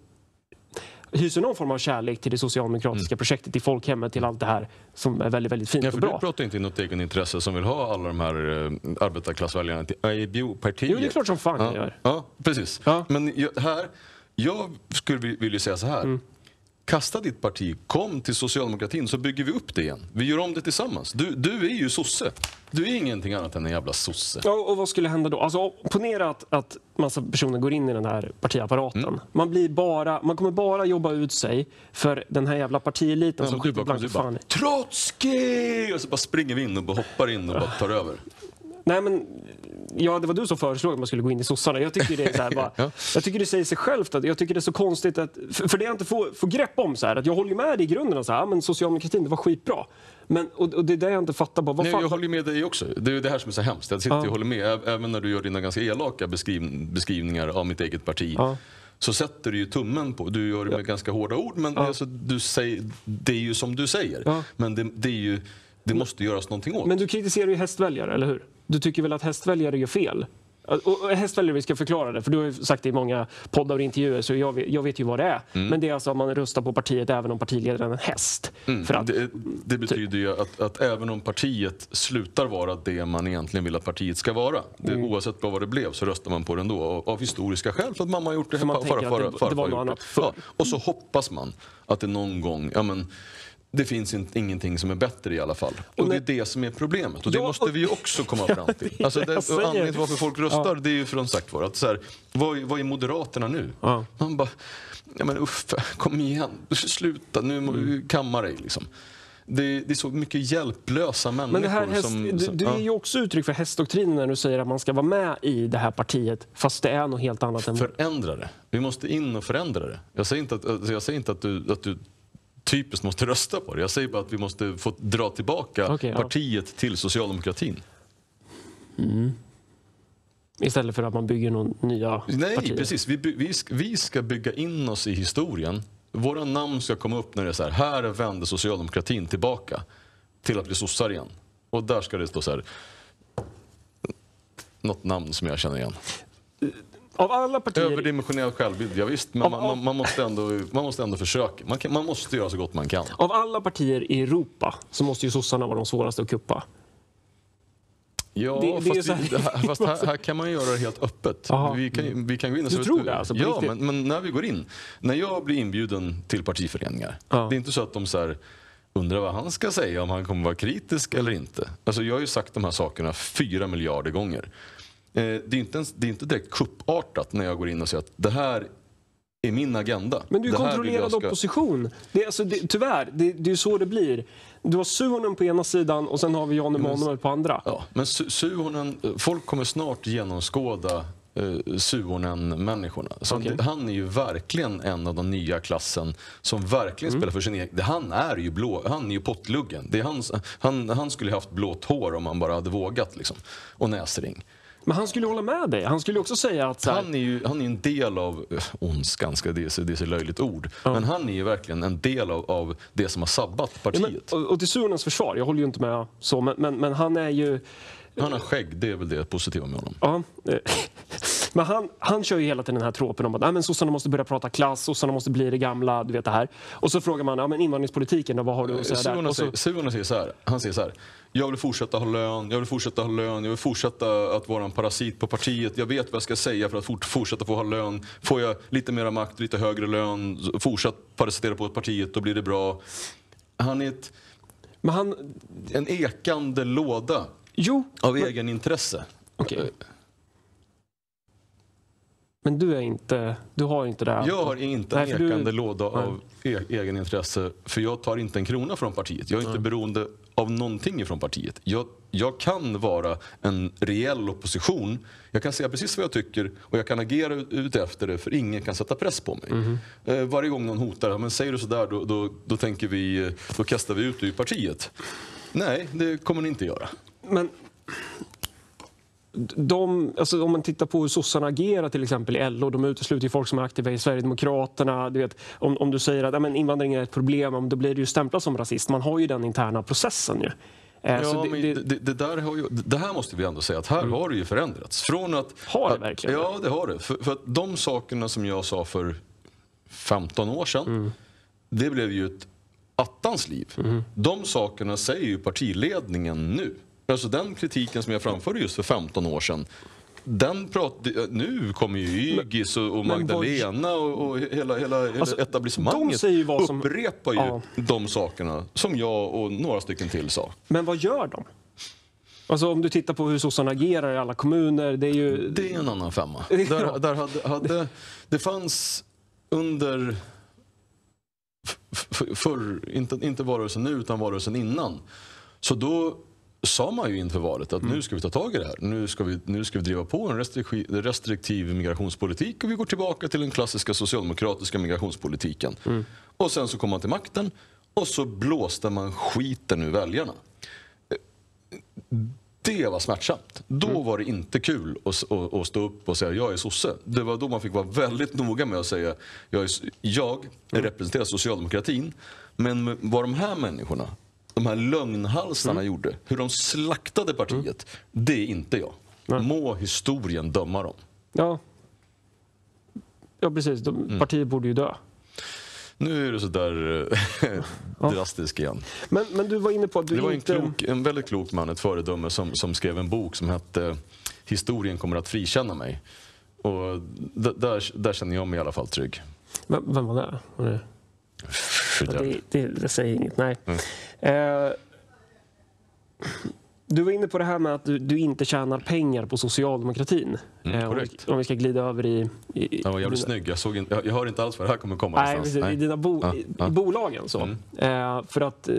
hyser någon form av kärlek till det socialdemokratiska mm. projektet, till folkhemmet, till allt det här som är väldigt, väldigt fint ja, för och bra. Du pratar inte i något egen intresse som vill ha alla de här uh, arbetarklassväljarna till A B O-partiet. Jo, det är klart som fan ja. jag gör. Ja, precis. Ja. Men jag, här, jag skulle vilja säga så här. Mm. Kasta ditt parti, kom till socialdemokratin så bygger vi upp det igen. Vi gör om det tillsammans. Du, du är ju sosse. Du är ingenting annat än en jävla sosse. Ja, och vad skulle hända då? Alltså, ponera att, att massa personer går in i den här partiapparaten. Mm. Man, blir bara, man kommer bara jobba ut sig för den här jävla partieliten ja, som skjuter blankt fan. Trotskij! Och så bara springer vi in och bara hoppar in och bara tar över. Nej, men ja, det var du som föreslog att man skulle gå in i sossarna. Jag tycker det är så här, bara, ja. jag tycker det säger sig självt att jag tycker det är så konstigt att för, för det jag inte får, får grepp om så här, att jag håller med dig i grunden så här, men socialdemokratin det var skitbra. Men och, och det är det jag inte fattar på. Vad Nej, fan? jag håller med dig också. Det är ju det här som är så hemskt. Jag sitter ja. och håller med även när du gör dina ganska elaka beskriv, beskrivningar av mitt eget parti. Ja. Så sätter du ju tummen på. Du gör det med ja. ganska hårda ord, men ja. alltså, du säger, det är ju som du säger. Ja. Men det, det är ju det måste göras någonting åt. Men du kritiserar ju hästväljare, eller hur? Du tycker väl att hästväljare gör fel? Och hästväljare, vi ska förklara det, för du har ju sagt det i många poddar och intervjuer, så jag vet, jag vet ju vad det är. Mm. Men det är alltså att man röstar på partiet även om partiledaren är en häst. Mm. För att, det, det betyder ju att, att även om partiet slutar vara det man egentligen vill att partiet ska vara, det, mm. oavsett vad det blev, så röstar man på det ändå av, av historiska skäl, för att mamma har gjort det, man fara, fara, det, fara, det var något annat ja. Och så hoppas man att det någon gång, ja men det finns inte, ingenting som är bättre i alla fall. Och, och det är det som är problemet. Och det ja, måste vi ju också komma fram till. Ja, alltså det, och anledningen till varför folk röstar, ja. det är ju från sagt var att så här, vad, vad är Moderaterna nu? Ja. Man bara, ja men Uffe, kom igen, sluta, nu mm. kammar dig liksom. Det, det är så mycket hjälplösa människor. Men det här häst, som, du, du är ju också uttryck för hästdoktrinen när du säger att man ska vara med i det här partiet, fast det är något helt annat än... Förändra det. Vi måste in och förändra det. Jag säger inte att, jag säger inte att du... Att du typiskt måste rösta på det. Jag säger bara att vi måste få dra tillbaka okay, partiet ja. till socialdemokratin. Mm. Istället för att man bygger någon nya Nej, partier. precis. Vi, vi, vi ska bygga in oss i historien. Våra namn ska komma upp när det är så här. Här vänder socialdemokratin tillbaka till att bli sossar igen. Och där ska det stå så här. Något namn som jag känner igen. Av alla partier... Överdimensionerad självbild, ja, visst. Men av, man, man, man, måste ändå, man måste ändå försöka. Man, kan, man måste göra så gott man kan. Av alla partier i Europa så måste ju sossarna vara de svåraste att kuppa. Ja, det, fast, det här... Vi, fast här, här kan man göra det helt öppet. Vi kan, vi kan gå in och du tror det alltså? Ja, men, men när vi går in. När jag blir inbjuden till partiföreningar. Ja. Det är inte så att de så här, undrar vad han ska säga, om han kommer vara kritisk eller inte. Alltså, jag har ju sagt de här sakerna fyra miljarder gånger. Det är, inte ens, det är inte direkt kuppartat när jag går in och säger att det här är min agenda. Men du är det kontrollerad ska... opposition. Det är, alltså, det, tyvärr, det, det är så det blir. Du har Suhonen på ena sidan och sen har vi Jan Emanuel på andra. Ja, men Suhonen, folk kommer snart genomskåda uh, Suhonen-människorna. Okay. Han är ju verkligen en av de nya klassen som verkligen mm. spelar för sin egen... Han är ju blå, han är ju pottluggen. Det är hans, han, han skulle haft blått hår om han bara hade vågat liksom. Och näsring. Men han skulle hålla med dig. Han skulle också säga att... Så här... Han är ju han är en del av... Äh, ondskan, ska det är så löjligt ord. Ja. Men han är ju verkligen en del av, av det som har sabbat partiet. Ja, men, och, och till Surnas försvar, jag håller ju inte med så, men, men, men han är ju... Han har skägg, det är väl det positiva med honom. Ja, men han, han kör ju hela tiden den här tråpen om att nej, men sossarna måste börja prata klass, sossarna måste bli det gamla, du vet det här. Och så frågar man, ja men invandringspolitiken då, vad har du att säga där? Och så... Sivona säger så här, han säger så här, jag vill fortsätta ha lön, jag vill fortsätta ha lön, jag vill fortsätta att vara en parasit på partiet, jag vet vad jag ska säga för att fort, fortsätta få ha lön. Får jag lite mera makt, lite högre lön, fortsatt parasitera på partiet, då blir det bra. Han är ett, men han... en ekande låda. Jo, av men... egen intresse. Okej. Okay. Men du är inte, du har inte det. Jag har inte Nej, en ekande du... låda av e egen intresse, för jag tar inte en krona från partiet. Jag är inte mm. beroende av någonting från partiet. Jag, jag kan vara en reell opposition. Jag kan säga precis vad jag tycker och jag kan agera ut efter det, för ingen kan sätta press på mig. Mm. Eh, varje gång någon hotar, men säger du sådär, då, då, då tänker vi, då kastar vi ut det ur partiet. Nej, det kommer ni inte göra. Men de, alltså om man tittar på hur sossarna agerar till exempel i L O, de utesluter ju folk som är aktiva i Sverigedemokraterna. Du vet, om, om du säger att ja, men invandring är ett problem, då blir det ju stämplat som rasist. Man har ju den interna processen ju. Ja, så det, men det, det, det, där har ju, det här måste vi ändå säga att här mm. har det ju förändrats. Från att, har det verkligen? Att, ja, det har det. För, för att de sakerna som jag sa för femton år sedan, mm. det blev ju ett attans liv. Mm. De sakerna säger ju partiledningen nu. Alltså den kritiken som jag framförde just för femton år sedan, den prat, nu kommer ju Ygis och, och Magdalena och, och hela, hela, hela alltså, etablissemanget som, upprepar ju ja. de sakerna som jag och några stycken till sa. Men vad gör de? Alltså om du tittar på hur sossarna agerar i alla kommuner, det är ju... Det är en annan femma. Där, där hade, hade, det fanns under... För, för, inte, inte varelsen nu utan varelsen innan. Så då sa man ju inför valet att mm. nu ska vi ta tag i det här. Nu ska vi, nu ska vi driva på en restriktiv, restriktiv migrationspolitik och vi går tillbaka till den klassiska socialdemokratiska migrationspolitiken. Mm. Och sen så kom man till makten och så blåste man skiten ur väljarna. Det var smärtsamt. Då mm. var det inte kul att, att, att stå upp och säga jag är sosse. Det var då man fick vara väldigt noga med att säga jag, är, jag mm. representerar socialdemokratin, men vad de här människorna, de här lögnhalsarna mm. gjorde, hur de slaktade partiet, mm. det är inte jag. Nej. Må historien döma dem. Ja, ja precis. De, mm. partiet borde ju dö. Nu är det så där ja. drastisk igen. Men, men du var inne på att du det var inte... en, klok, en väldigt klok man, ett föredöme, som, som skrev en bok som hette Historien kommer att frikänna mig. Och där, där känner jag mig i alla fall trygg. Men, vem var det? Var det... Det, det, det säger inget, nej. Mm. Eh, du var inne på det här med att du, du inte tjänar pengar på socialdemokratin. Mm, eh, om, vi, om vi ska glida över i... i ja, var jävligt dina... snygg. Jag, såg in, jag, jag hör inte alls vad det här kommer komma. Nej, precis, nej. I dina bo, ja, i, ja. i bolagen. Så. Mm. Eh, för att... Eh,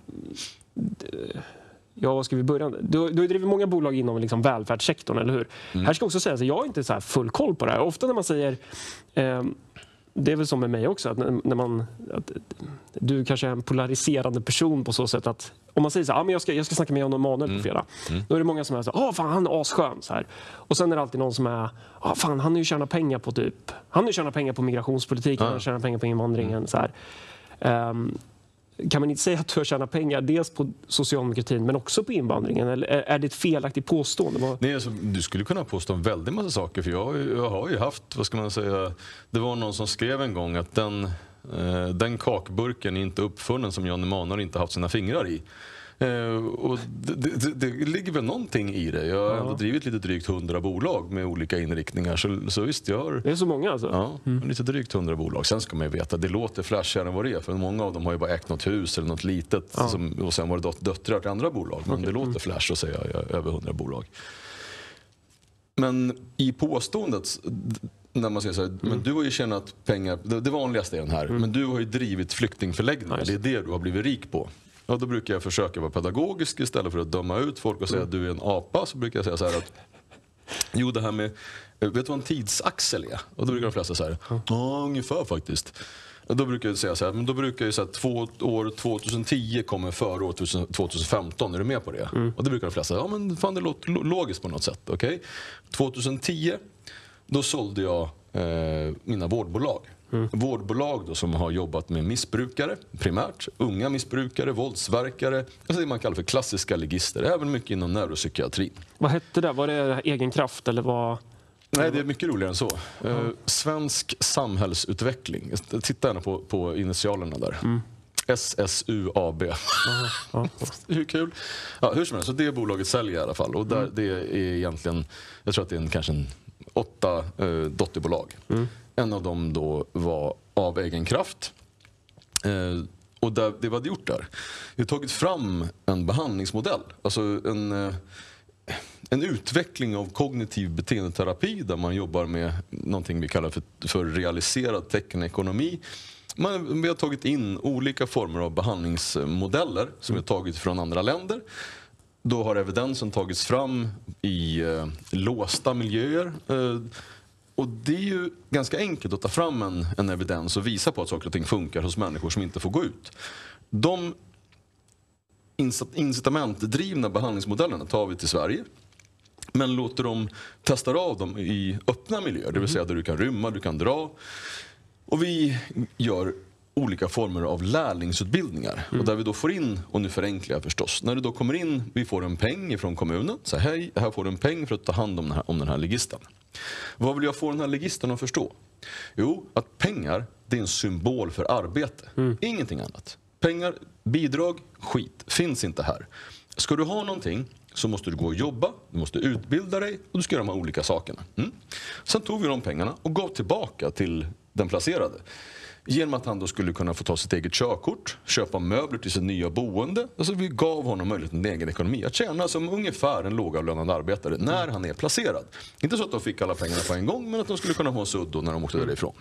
ja, vad ska vi börja med? Du, du har drivit många bolag inom liksom välfärdssektorn, eller hur? Mm. Här ska också sägas att jag har inte så här full koll på det här. Ofta när man säger... Eh, det är väl som med mig också, att när man, att du kanske är en polariserande person på så sätt att om man säger så här, ah, men jag, ska, jag ska snacka med Jan Emanuel på fredag. Mm. Då är det många som är så här, ah, fan han är asskön. Så här. Och sen är det alltid någon som är, ah, fan han har ju tjänat pengar på typ, han har ju tjänat pengar på migrationspolitiken, ah. han har tjänat pengar på invandringen. Mm. Så här. Um, kan man inte säga att du har tjänat pengar dels på socialdemokratin men också på invandringen? Eller är det ett felaktigt påstående? Nej, alltså, du skulle kunna påstå en väldigt massa saker, för jag, jag har ju haft, vad ska man säga, det var någon som skrev en gång att den, eh, den kakburken är inte uppfunnen som Jan Emanuel inte haft sina fingrar i. Eh, och det, det, det ligger väl någonting i det. Jag har ja. ändå drivit lite drygt hundra bolag med olika inriktningar. Så, så visst, jag har... Det är så många alltså? Ja, mm. lite drygt hundra bolag. Sen ska man ju veta, det låter flashigare än vad det är. För många av dem har ju bara ägt något hus eller något litet. Ja. Som, och sen var det dött, döttrar till andra bolag. Men okay. det låter mm. flash att säga jag, över hundra bolag. Men i påståendet... När man säger så här, mm. men du har ju tjänat pengar, det, det vanligaste är den här, mm. men du har ju drivit flyktingförläggningar. Nice. Det är det du har blivit rik på. Ja, då brukar jag försöka vara pedagogisk istället för att döma ut folk och säga mm. att du är en apa. Så brukar jag säga så här att, jo det här med, vet du vad en tidsaxel är? Och då brukar de flesta säga, ja ungefär faktiskt. Då brukar jag säga så här, men då brukar jag säga att två, år tjugohundratio kommer före år tjugohundrafemton. Är du med på det? Mm. Och det brukar de flesta säga, ja men fan det låter logiskt på något sätt. Okay? tjugohundratio, då sålde jag eh, mina vårdbolag. Mm. Vårdbolag då, som har jobbat med missbrukare, primärt unga missbrukare, våldsverkare, alltså det man kallar för klassiska ligister, även mycket inom neuropsykiatrin. Vad hette det? Var det egen kraft eller vad? Nej, det är mycket roligare än så. Mm. Uh, svensk samhällsutveckling. Titta gärna på, på initialerna där. Mm. S S U A B. Mm. Hur kul? Ja, hur som helst, så det bolaget säljer i alla fall. Och där, mm. det är egentligen, jag tror att det är en, kanske en åtta uh, dotterbolag. Mm. En av dem då var av egen kraft. Uh, och där, det var det gjort där. Vi har tagit fram en behandlingsmodell. Alltså en... Uh, En utveckling av kognitiv beteendeterapi där man jobbar med någonting vi kallar för, för realiserad teckenekonomi. Man, vi har tagit in olika former av behandlingsmodeller som vi har tagit från andra länder. Då har evidensen tagits fram i eh, låsta miljöer. Eh, och det är ju ganska enkelt att ta fram en, en evidens och visa på att saker och ting funkar hos människor som inte får gå ut. De incitamentdrivna behandlingsmodellerna tar vi till Sverige. Men låter dem testa av dem i öppna miljöer, det vill säga där du kan rymma, du kan dra. Och vi gör olika former av lärlingsutbildningar. Mm. Och där vi då får in, och nu förenklar jag förstås, när du då kommer in, vi får en peng från kommunen. Så hej, här får du en peng för att ta hand om den här, om den här ligisten. Vad vill jag få den här ligisten att förstå? Jo, att pengar, det är en symbol för arbete. Mm. Ingenting annat. Pengar, bidrag, skit, finns inte här. Ska du ha någonting så måste du gå och jobba, du måste utbilda dig och du ska göra de här olika sakerna. Mm. Sen tog vi de pengarna och gav tillbaka till den placerade. Genom att han då skulle kunna få ta sitt eget körkort, köpa möbler till sitt nya boende. Alltså vi gav honom möjligheten till egen ekonomi att tjäna som ungefär en lågavlönad arbetare när han är placerad. Inte så att de fick alla pengarna på en gång, men att de skulle kunna ha en sudd då när de åkte därifrån.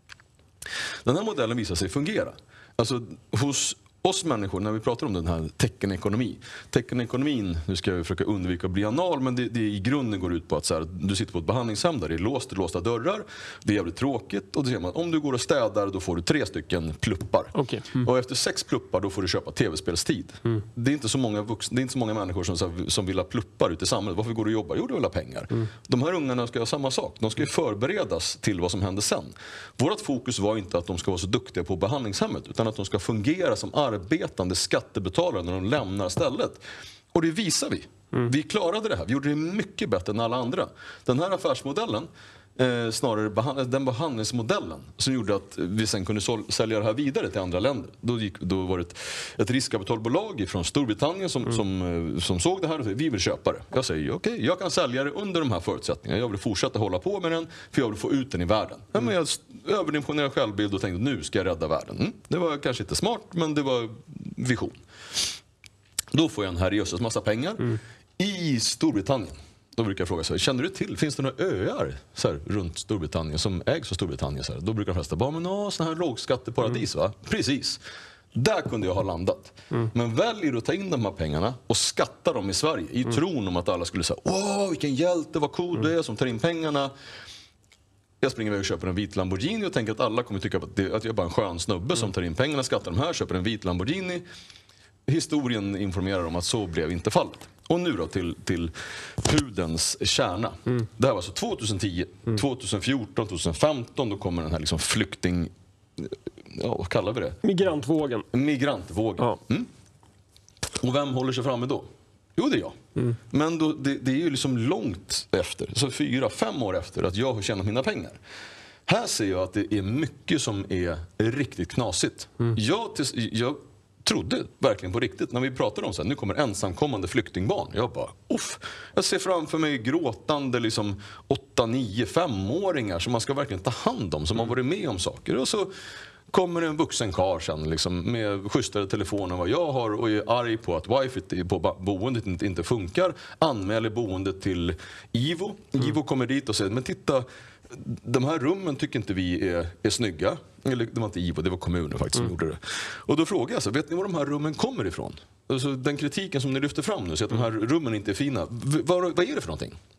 Den här modellen visar sig fungera. Alltså hos oss människor, när vi pratar om den här teckenekonomi. Teckenekonomin, nu ska jag försöka undvika att bli anal, men det, det i grunden går ut på att så här, du sitter på ett behandlingshem där det är låst, låsta dörrar. Det är jävligt tråkigt och det ser man, om du går och städar då får du tre stycken pluppar. Okay. Mm. Och efter sex pluppar då får du köpa tv-spelstid. Mm. Det är inte så många vuxna, det är inte så många människor som, så här, som vill ha pluppar ute i samhället. Varför går du och jobbar? Jo, du vill ha pengar. Mm. De här ungarna ska göra samma sak. De ska ju förberedas till vad som händer sen. Vårt fokus var inte att de ska vara så duktiga på behandlingshemmet, utan att de ska fungera som arbetande skattebetalare när de lämnar stället. Och det visar vi. Mm. Vi klarade det här. Vi gjorde det mycket bättre än alla andra. Den här affärsmodellen, eh, snarare behand- den behandlingsmodellen som gjorde att vi sen kunde sol- sälja det här vidare till andra länder. Då, gick, då var det ett, ett riskkapitalbolag från Storbritannien som, mm. som, som såg det här och sa vi vill köpa det. Jag säger okej, okay, jag kan sälja det under de här förutsättningarna. Jag vill fortsätta hålla på med den för jag vill få ut den i världen. Mm. Ja, men jag överdimensionerade självbild och tänkte nu ska jag rädda världen. Mm. Det var kanske inte smart, men det var vision. Då får jag en herrejösses massa pengar mm. i Storbritannien. Då brukar jag fråga så här, känner du till, finns det några öar så här, runt Storbritannien som ägs av Storbritannien? Så här? Då brukar de flesta bara, men åh, sådana här lågskatteparadis mm. va? Precis. Där kunde jag ha landat. Mm. Men väljer att ta in de här pengarna och skatta dem i Sverige i mm. tron om att alla skulle säga, åh vilken hjälte, vad cool mm. du är som tar in pengarna. Jag springer iväg och köper en vit Lamborghini och tänker att alla kommer tycka att, det, att jag är bara en skön snubbe mm. som tar in pengarna, skattar de här, köper en vit Lamborghini. Historien informerar om att så blev inte fallet. Och nu då till, till pudelns kärna. Mm. Det här var alltså tjugohundratio, mm. tjugohundrafjorton, tjugohundrafemton. Då kommer den här liksom flykting... Ja, vad kallar vi det? Migrantvågen. Migrantvågen. Ja. Mm. Och vem håller sig framme då? Jo, det är jag. Mm. Men då, det, det är ju liksom långt efter, så fyra, fem år efter att jag har tjänat mina pengar. Här ser jag att det är mycket som är riktigt knasigt. Mm. Jag... Till, jag trodde verkligen på riktigt när vi pratade om så här, nu kommer ensamkommande flyktingbarn. Jag bara, uff. Jag ser framför mig gråtande liksom åtta, nio, femåringar som man ska verkligen ta hand om, som har varit med om saker. Och så kommer en vuxen karl sen liksom, med schysstare telefon än vad jag har och är arg på att wifi på boendet inte, inte funkar. Anmäler boendet till Ivo. Mm. Ivo kommer dit och säger, men titta, de här rummen tycker inte vi är, är snygga. Eller det var inte Ivo, det var kommunen faktiskt som mm. gjorde det. Och då frågar jag så, vet ni var de här rummen kommer ifrån? Alltså, den kritiken som ni lyfter fram nu, så att de här rummen inte är fina. Vad, vad är det för någonting?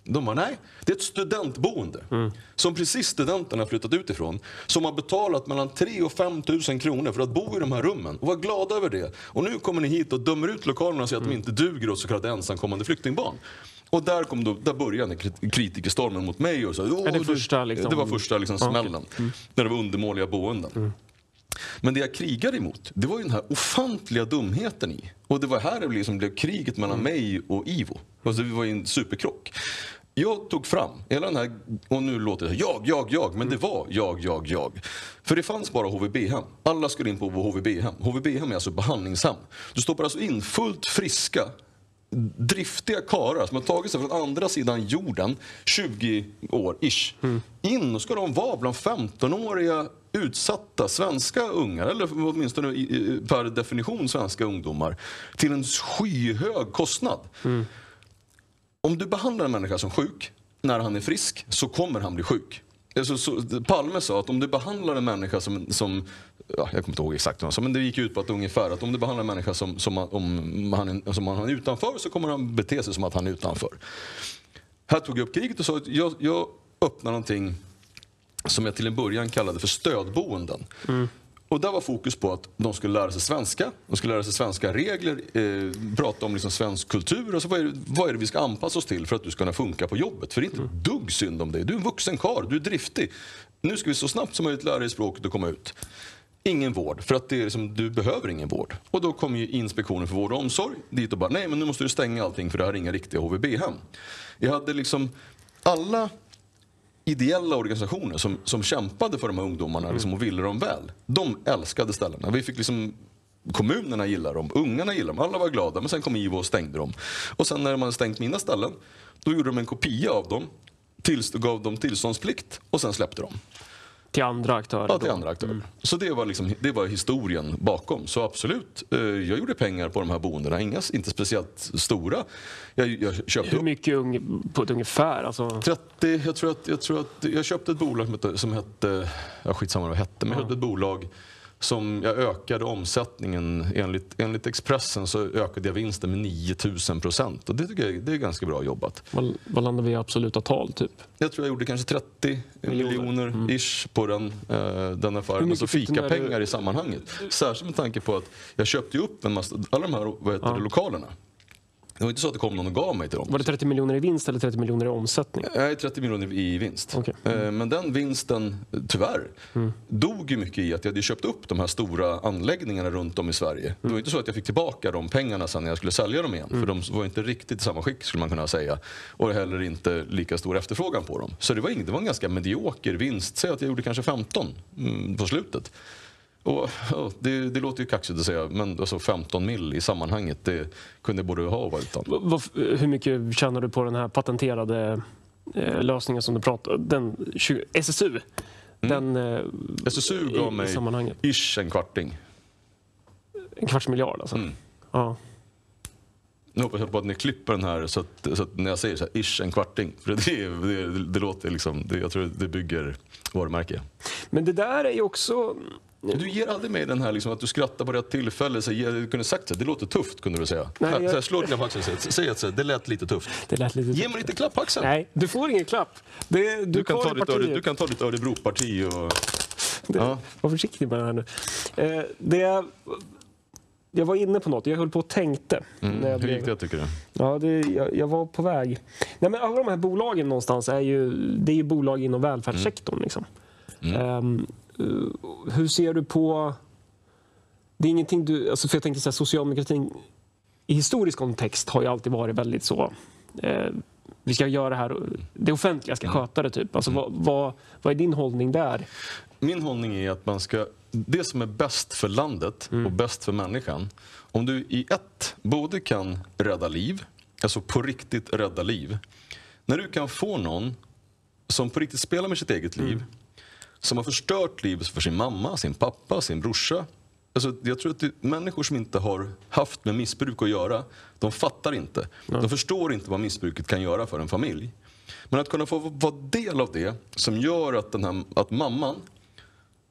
De bara, nej, det är ett studentboende. Mm. Som precis studenterna har flyttat utifrån. Som har betalat mellan tre och fem tusen kronor för att bo i de här rummen. Och var glada över det. Och nu kommer ni hit och dömer ut lokalerna och säger mm. att de inte duger åt så kallade ensamkommande flyktingbarn. Och där, kom då, där började kritikerstormen mot mig. Och så, är det, första, liksom... det var första liksom, smällen. Okay. Mm. När det var undermåliga boenden. Mm. Men det jag krigade emot, det var ju den här ofantliga dumheten i. Och det var här det liksom blev kriget mellan mm. mig och Ivo. Alltså det var ju en superkrock. Jag tog fram hela den här, och nu låter det jag, jag, jag, men mm. det var jag, jag, jag. För det fanns bara H V B-hem. Alla skulle in på H V B-hem. H V B-hem är alltså behandlingshem. Du stoppar alltså in fullt friska, driftiga karar som har tagit sig från andra sidan jorden, tjugo år ish. Mm. In och ska de vara bland femtonåriga utsatta svenska ungar, eller åtminstone per definition svenska ungdomar, till en skyhög kostnad. Mm. Om du behandlar en människa som sjuk när han är frisk, så kommer han bli sjuk. Alltså, så, Palme sa att om du behandlar en människa som, som ja, jag kommer inte ihåg exakt vad han sa, men det gick ut på att ungefär att om du behandlar en människa som, som, om han, som han är utanför, så kommer han bete sig som att han är utanför. Här tog jag upp kriget och sa att jag, jag öppnar någonting som jag till en början kallade för stödboenden. Mm. Och där var fokus på att de skulle lära sig svenska, de skulle lära sig svenska regler, eh, prata om liksom svensk kultur. Och så vad, är det, vad är det vi ska anpassa oss till för att du ska kunna funka på jobbet? För det är inte mm. dugg synd om dig. Du är en vuxen karl, du är driftig. Nu ska vi så snabbt som möjligt lära dig språket och komma ut. Ingen vård, för att det är liksom, du behöver ingen vård. Och då kom ju Inspektionen för vård och omsorg dit och bara, nej men nu måste du stänga allting för det här är inga riktiga H V B-hem. Jag hade liksom alla ideella organisationer som, som kämpade för de här ungdomarna liksom, och ville dem väl. De älskade ställena. Vi fick liksom, kommunerna gillar dem, ungarna gillar dem, alla var glada. Men sen kom Ivo och stängde dem. Och sen när man stängt mina ställen, då gjorde de en kopia av dem, tills, gav dem tillståndsplikt och sen släppte de. Till andra aktörer? Ja, till andra aktörer. Mm. Så det var, liksom, det var historien bakom. Så absolut, eh, jag gjorde pengar på de här boendena. Inga, inte speciellt stora. Jag, jag köpte Hur mycket un, på ett ungefär? Alltså... trettio, jag tror att jag, tror att jag köpte ett bolag som hette, som hette ja, skitsamma vad det hette, men jag hade ett bolag som jag ökade omsättningen, enligt, enligt Expressen så ökade jag vinsten med nio tusen procent. Och det tycker jag det är ganska bra jobbat. Vad, vad landar vi i absoluta tal typ? Jag tror jag gjorde kanske trettio miljoner, miljoner mm. ish på den, uh, den affären. Alltså fika pengar du... i sammanhanget. Särskilt med tanke på att jag köpte upp en massa, alla de här vad heter ja. det, lokalerna. Det var inte så att det kom någon och gav mig till dem. Var det trettio miljoner i vinst eller trettio miljoner i omsättning? Nej, trettio miljoner i vinst. Okay. Mm. Men den vinsten, tyvärr, mm. dog ju mycket i att jag hade köpt upp de här stora anläggningarna runt om i Sverige. Mm. Det var inte så att jag fick tillbaka de pengarna sen när jag skulle sälja dem igen. Mm. För de var inte riktigt i samma skick skulle man kunna säga. Och heller inte lika stor efterfrågan på dem. Så det var, ing- det var en ganska medioker vinst. Säg att jag gjorde kanske femton mm, på slutet. Och, ja, det, det låter ju kaxigt att säga, men alltså femton mil i sammanhanget, det kunde jag både ha och vara utan. Vad, hur mycket tjänar du på den här patenterade eh, lösningen som du pratade den S S U? Mm. Den, eh, S S U gav mig ish en kvarting. En kvarts miljard alltså? Mm. Ja. Nu hoppas jag på att ni klipper den här så att, så att när jag säger så här, ish en kvarting. För det, det, det låter liksom, det, jag tror det bygger varumärke. Men det där är ju också... Du ger aldrig mig den här liksom, att du skrattar på rätt tillfälle. Så du kunde sagt att det låter tufft, kunde du säga. Nej, jag... så här, slå dina på axeln. Säg att det lät lite tufft. Det lät lite tufft. Ge mig lite klapp på axeln. Nej, du får ingen klapp. Det, du, du, kan ta ditt Öre, du kan ta ditt Örebro-parti och... Det, ja. Var försiktig med det här nu. Eh, det, jag var inne på något. Jag höll på och tänkte. Mm, när jag hur gick det, tycker du? Ja, det, jag, jag var på väg. Nej, men alla de här bolagen någonstans är ju, det är ju bolag inom välfärdssektorn. Mm. Liksom. Mm. Um, Uh, hur ser du på... Det är ingenting du... Alltså för jag tänker så här, socialdemokratin i historisk kontext har ju alltid varit väldigt så... Eh, vi ska göra det här... Det offentliga ska sköta det, typ. Alltså, mm. vad, vad, vad är din hållning där? Min hållning är att man ska... Det som är bäst för landet mm. och bäst för människan. Om du i ett både kan rädda liv, alltså på riktigt rädda liv. När du kan få någon som på riktigt spelar med sitt eget liv, mm. som har förstört livet för sin mamma, sin pappa, sin brorsa. Alltså, jag tror att det, människor som inte har haft med missbruk att göra, de fattar inte. Mm. De förstår inte vad missbruket kan göra för en familj. Men att kunna få vara del av det som gör att, den här, att mamman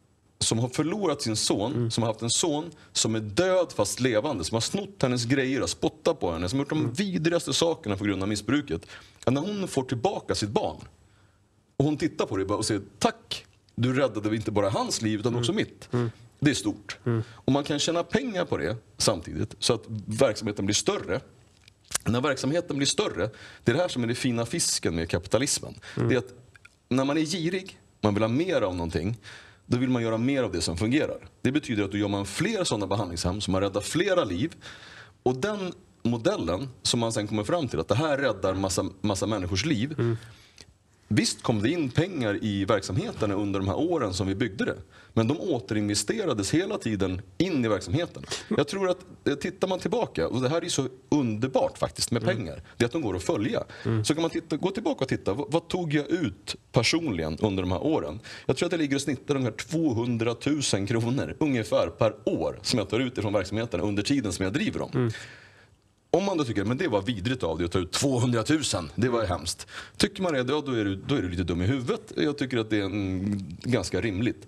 som har förlorat sin son, mm. som har haft en son som är död fast levande, som har snott hennes grejer och spottat på henne, som har gjort de mm. vidrigaste sakerna på grund av missbruket. Att när hon får tillbaka sitt barn och hon tittar på det och säger tack, du räddade inte bara hans liv utan också mm. mitt. Mm. Det är stort. Mm. Och man kan tjäna pengar på det samtidigt så att verksamheten blir större. När verksamheten blir större, det är det här som är det fina fisken med kapitalismen. Mm. Det är att när man är girig, man vill ha mer av någonting, då vill man göra mer av det som fungerar. Det betyder att då gör man fler sådana behandlingshem som har räddat flera liv. Och den modellen som man sen kommer fram till, att det här räddar massa, massa människors liv. Mm. Visst kom det in pengar i verksamheterna under de här åren som vi byggde det. Men de återinvesterades hela tiden in i verksamheten. Jag tror att, tittar man tillbaka, och det här är så underbart faktiskt med pengar, mm. det är att de går att följa. Mm. Så kan man titta, gå tillbaka och titta, vad, vad tog jag ut personligen under de här åren? Jag tror att det ligger och snittar ungefär tvåhundratusen kronor ungefär per år som jag tar ut ifrån verksamheten under tiden som jag driver dem. Mm. Om man då tycker att det var vidrigt av det att ta ut tvåhundratusen, det var hemskt. Tycker man det, då är, du, då är du lite dum i huvudet. Jag tycker att det är en, ganska rimligt.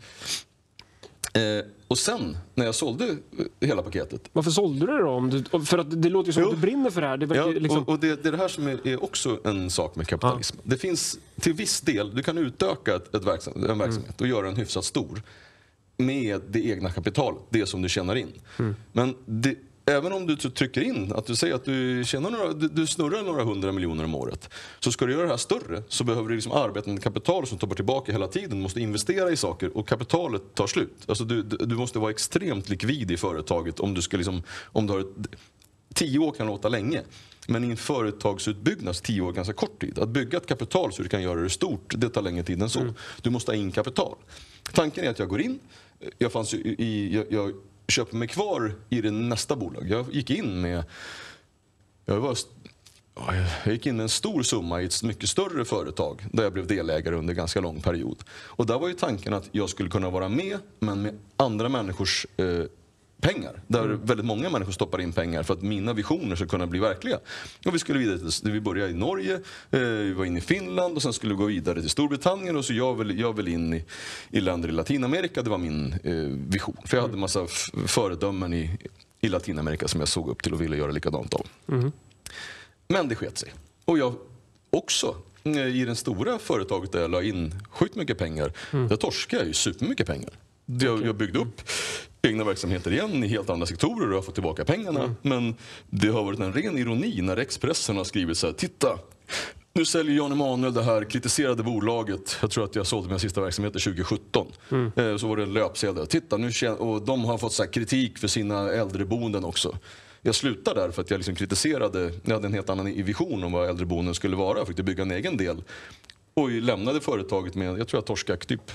Eh, och sen, när jag sålde hela paketet... Varför sålde du det då? Om du, för att det låter ju som jo. att du brinner för det här. Det ja, liksom... och, och det, det är det här som är, är också en sak med kapitalism. Ja. Det finns till viss del, du kan utöka ett, ett verksam, en verksamhet mm. och göra den hyfsat stor med det egna kapitalet, det som du tjänar in. Mm. Men det... Även om du trycker in, att du säger att du, tjänar några, du, du snurrar några hundra miljoner om året, så ska du göra det här större så behöver du liksom arbetande kapital som tar tillbaka hela tiden. Du måste investera i saker och kapitalet tar slut. Alltså du, du måste vara extremt likvid i företaget om du ska liksom, om du har ett, tio år kan låta länge. Men i en företagsutbyggnad, tio år ganska kort tid. Att bygga ett kapital så du kan göra det stort, det tar längre tid än så. Mm. Du måste ha in kapital. Tanken är att jag går in, jag fanns ju i... Jag, jag, köper mig kvar i det nästa bolag. Jag gick in med jag, var, jag gick in med en stor summa i ett mycket större företag där jag blev delägare under en ganska lång period. Och där var ju tanken att jag skulle kunna vara med, men med andra människors eh, pengar. Där mm. väldigt många människor stoppar in pengar för att mina visioner ska kunna bli verkliga. Och vi skulle vidare till, vi började i Norge, eh, vi var inne i Finland och sen skulle vi gå vidare till Storbritannien och så jag vill, jag vill in i, i länder i Latinamerika. Det var min eh, vision. För jag hade en massa f- föredömen i, i Latinamerika som jag såg upp till och ville göra likadant av. Mm. Men det sket sig. Och jag också i det stora företaget där jag la in sjukt mycket pengar, mm. där torskade jag ju supermycket pengar. Jag, jag byggde upp egna verksamheter igen i helt andra sektorer och har fått tillbaka pengarna. Mm. Men det har varit en ren ironi när Expressen har skrivit så här: titta, nu säljer Jan Emanuel det här kritiserade bolaget. Jag tror att jag sålde mina sista verksamheter tjugo sjutton. Mm. Eh, så var det en löpsedel där. Titta, nu kän- och de har fått så här kritik för sina äldreboenden också. Jag slutade där för att jag liksom kritiserade, jag hade en helt annan vision om vad äldreboenden skulle vara. Jag fick bygga en egen del. Och lämnade företaget med, jag tror jag torskade typ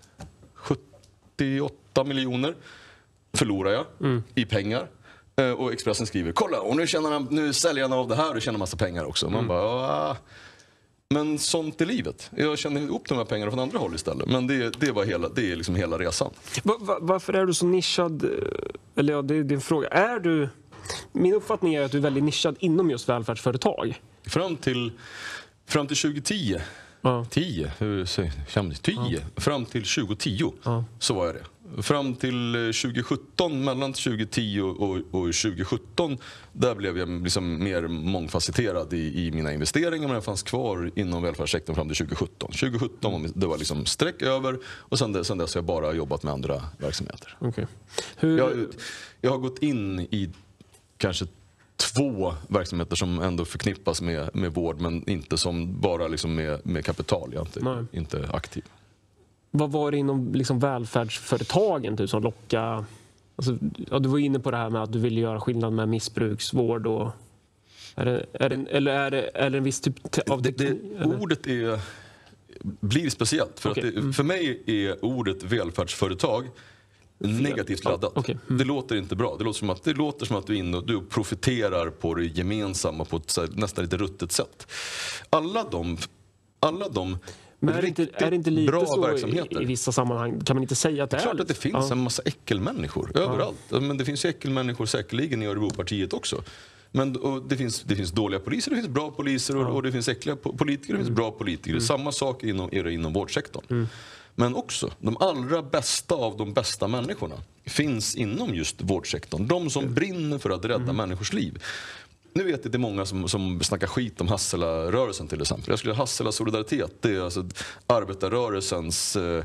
sjuttioåtta miljoner förlorar jag mm. i pengar. Eh, och Expressen skriver, kolla, och nu, tjänar han, nu säljer han av det här och tjänar massa pengar också. Man mm. bara, ah. Men sånt är livet. Jag känner upp de här pengarna från andra håll istället. Men det, det, var hela, det är liksom hela resan. Va, va, varför är du så nischad? Eller ja, det, det är en fråga. Är du... Min uppfattning är att du är väldigt nischad inom just välfärdsföretag. Fram till, fram till tjugo tio. Ja. tio, hur säger tio. Ja. Fram till tjugo tio ja. Så var jag det. Fram till tjugo sjutton, mellan tjugo tio och, och tjugo sjutton, där blev jag liksom mer mångfacetterad i, i mina investeringar, men jag fanns kvar inom välfärdssektorn fram till tjugo sjutton. tjugo sjutton det var liksom sträck över och sen, sen dess har jag bara jobbat med andra verksamheter. Okay. Hur... Jag, jag har gått in i kanske två verksamheter som ändå förknippas med, med vård, men inte som bara liksom med, med kapital. Jag är inte, inte aktiv. Vad var det inom liksom välfärdsföretagen typ, som lockade? Alltså, ja, du var inne på det här med att du ville göra skillnad med missbruksvård. Och, är det, är det, eller är det, är det en viss typ av... Det, det, ordet är, blir speciellt. För, okay. att det, mm. för mig är ordet välfärdsföretag negativt laddat. Okay. Mm. Det låter inte bra. Det låter som att, det låter som att du är inne och du profiterar på det gemensamma på ett här, nästan lite ruttet sätt. Alla de, alla de Men är det inte, är det inte lite bra så verksamheter i, i vissa sammanhang? Kan man inte säga att det, det är? Klart är att det finns ja. en massa äckelmänniskor överallt. Ja. Men det finns ju äckelmänniskor säkerligen i Örebropartiet också. Men och det, finns, det finns dåliga poliser, det finns bra poliser och, ja. och det finns äckliga politiker, det finns bra politiker. Mm. Samma sak inom, är det inom vårdsektorn. Mm. Men också de allra bästa av de bästa människorna finns inom just vårdsektorn. De som brinner för att rädda mm. människors liv. Nu vet jag att det är många som, som snackar skit om Hassela-rörelsen till exempel. Jag skulle Hassela Solidaritet, det är alltså arbetarrörelsens eh,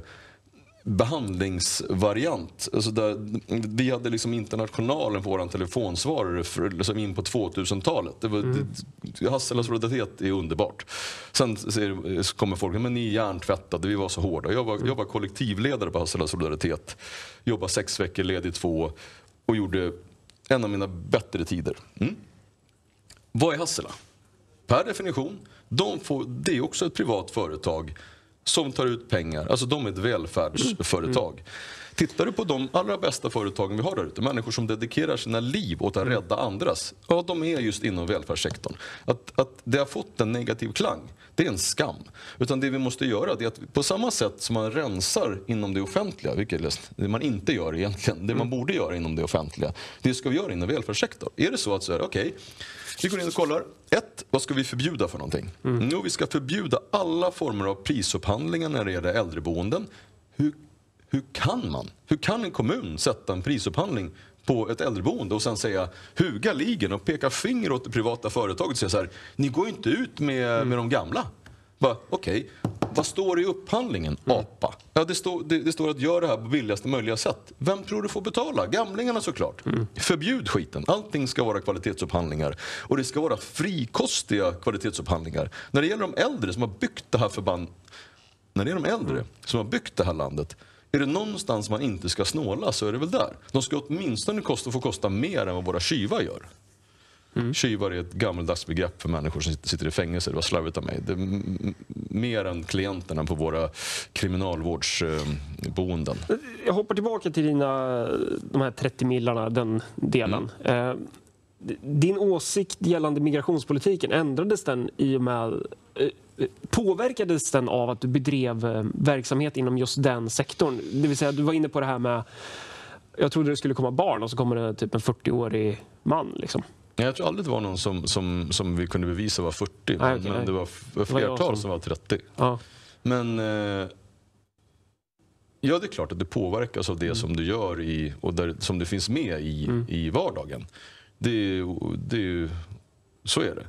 behandlingsvariant. Alltså där, vi hade liksom Internationalen på våran telefonsvarare för, liksom in på tvåtusentalet. Det var, mm. det, Hassela Solidaritet är underbart. Sen så, så kommer folk, men ni är hjärntvättade, vi var så hårda. Jag var, mm. jag var kollektivledare på Hassela Solidaritet. Jobbade sex veckor, ledig två och gjorde en av mina bättre tider. Mm. Vad är Hassela? Per definition, de får, det är också ett privat företag som tar ut pengar. Alltså de är ett välfärdsföretag. Mm. Tittar du på de allra bästa företagen vi har där ute, människor som dedikerar sina liv åt att rädda andras, ja, de är just inom välfärdssektorn. Att, att det har fått en negativ klang, det är en skam. Utan det vi måste göra är att på samma sätt som man rensar inom det offentliga, vilket det man inte gör egentligen, det man borde göra inom det offentliga, det ska vi göra inom välfärdssektorn. Är det så att så är okej, okay, vi går in och kollar. Ett, vad ska vi förbjuda för någonting? Mm. Jo, vi ska förbjuda alla former av prisupphandlingar när det gäller äldreboenden. Hur, hur kan man? Hur kan en kommun sätta en prisupphandling på ett äldreboende och sen säga huga ligen och peka finger åt det privata företaget och säga så här, ni går inte ut med, mm. med de gamla. Okej, okay. Vad står i upphandlingen? Mm. Apa. Ja, det, står, det, det står att göra det här på billigaste möjliga sätt. Vem tror du får betala? Gamlingarna såklart. Mm. Förbjud skiten. Allting ska vara kvalitetsupphandlingar. Och det ska vara frikostiga kvalitetsupphandlingar. När det gäller de äldre som har byggt det här förband... När det är de äldre mm. som har byggt det här landet, är det någonstans man inte ska snåla så är det väl där. De ska åtminstone kosta, få kosta mer än vad våra tjuvar gör. Mm. Tjuvar är ett gammaldags begrepp för människor som sitter i fängelse. Det var slarvigt av mig. Det är mer än klienterna på våra kriminalvårdsboenden. Jag hoppar tillbaka till dina, de här trettio millarna, den delen. Mm. Din åsikt gällande migrationspolitiken, ändrades den i och med... Påverkades den av att du bedrev verksamhet inom just den sektorn? Det vill säga, du var inne på det här med... Jag trodde det skulle komma barn och så kommer det typ en fyrtioårig man liksom. Jag tror aldrig det var någon som, som, som vi kunde bevisa var fyrtio. Nej, okay, men nej. Det var flertal som... som var trettio. Ja. Men eh, ja, det är klart att det påverkas av det mm. som du gör i, och där, som det finns med i, mm. i vardagen. Det, det, så är det.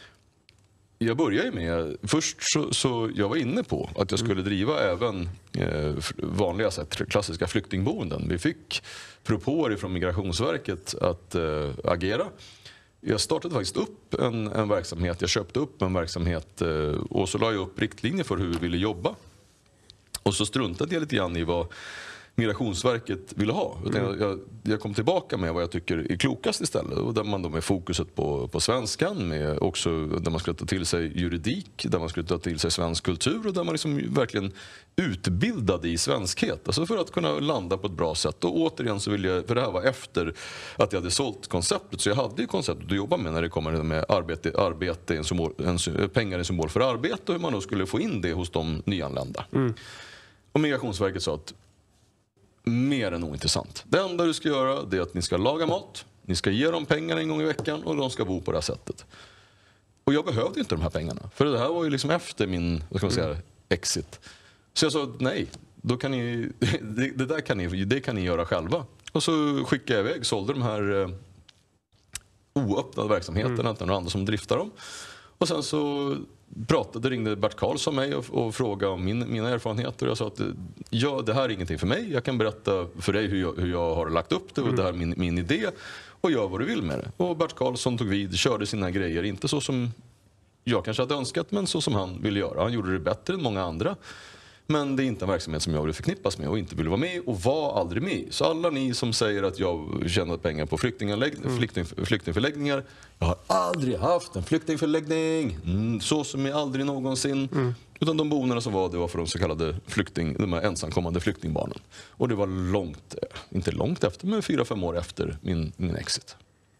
Jag började med, först så, så jag var inne på att jag skulle driva även eh, vanliga sätt, klassiska flyktingboenden. Vi fick propåer från Migrationsverket att eh, agera. Jag startade faktiskt upp en, en verksamhet, jag köpte upp en verksamhet eh, och så la jag upp riktlinjer för hur vi ville jobba. Och så struntade jag lite grann i vad Migrationsverket ville ha. Mm. Jag, jag, jag kom tillbaka med vad jag tycker är klokast istället. Och där man då med fokuset på, på svenskan, med också där man skulle ta till sig juridik, där man skulle ta till sig svensk kultur och där man liksom verkligen utbildade i svenskhet. Alltså för att kunna landa på ett bra sätt. Och återigen så vill jag, för det här var efter att jag hade sålt konceptet. Så jag hade ju konceptet att jobba med när det kommer med arbete, arbete en symbol, en, pengar är en symbol för arbete och hur man då skulle få in det hos de nyanlända. Mm. Och Migrationsverket sa att mer än ointressant. Det enda du ska göra det är att ni ska laga mat, ni ska ge dem pengar en gång i veckan och de ska bo på det här sättet. Och jag behövde inte de här pengarna. För det här var ju liksom efter min, vad ska man säga, exit. Så jag sa nej, då kan ni, det, det där kan ni, det kan ni göra själva. Och så skickade jag iväg, sålde de här eh, oöppnade verksamheterna mm. till några andra som driftar dem. Och sen så pratade, ringde Bert Karlsson mig och, och frågade om min, mina erfarenheter. Jag sa att ja, det här är ingenting för mig. Jag kan berätta för dig hur jag, hur jag har lagt upp det och mm. det här är min, min idé. Och gör vad du vill med det. Och Bert Karlsson tog vid, körde sina grejer. Inte så som jag kanske hade önskat, men så som han ville göra. Han gjorde det bättre än många andra. Men det är inte en verksamhet som jag vill förknippas med och inte vill vara med och var aldrig med. Så alla ni som säger att jag tjänar pengar på flyktinganlägg- flykting, flyktingförläggningar. Jag har aldrig haft en flyktingförläggning. Mm, så som är aldrig någonsin. Mm. Utan de boendena som var, det var för de så kallade flykting, de här ensamkommande flyktingbarnen. Och det var långt, inte långt efter, men fyra, fem år efter min, min exit.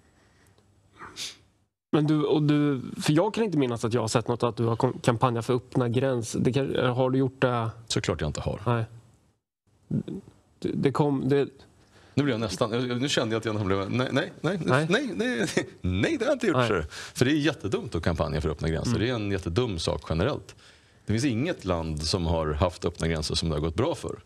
Men du, och du, för jag kan inte minnas att jag har sett något att du har kampanjat för öppna gränser. Det kan, har du gjort det? Såklart jag inte har. Nej. Det, det kom... Det... Nu blev jag nästan... Nu kände jag att jag blev... Nej, nej, nej, nej, nej, nej, nej det har jag inte gjort. Nej. För det är jättedumt att kampanja för öppna gränser. Mm. Det är en jättedum sak generellt. Det finns inget land som har haft öppna gränser som det har gått bra för.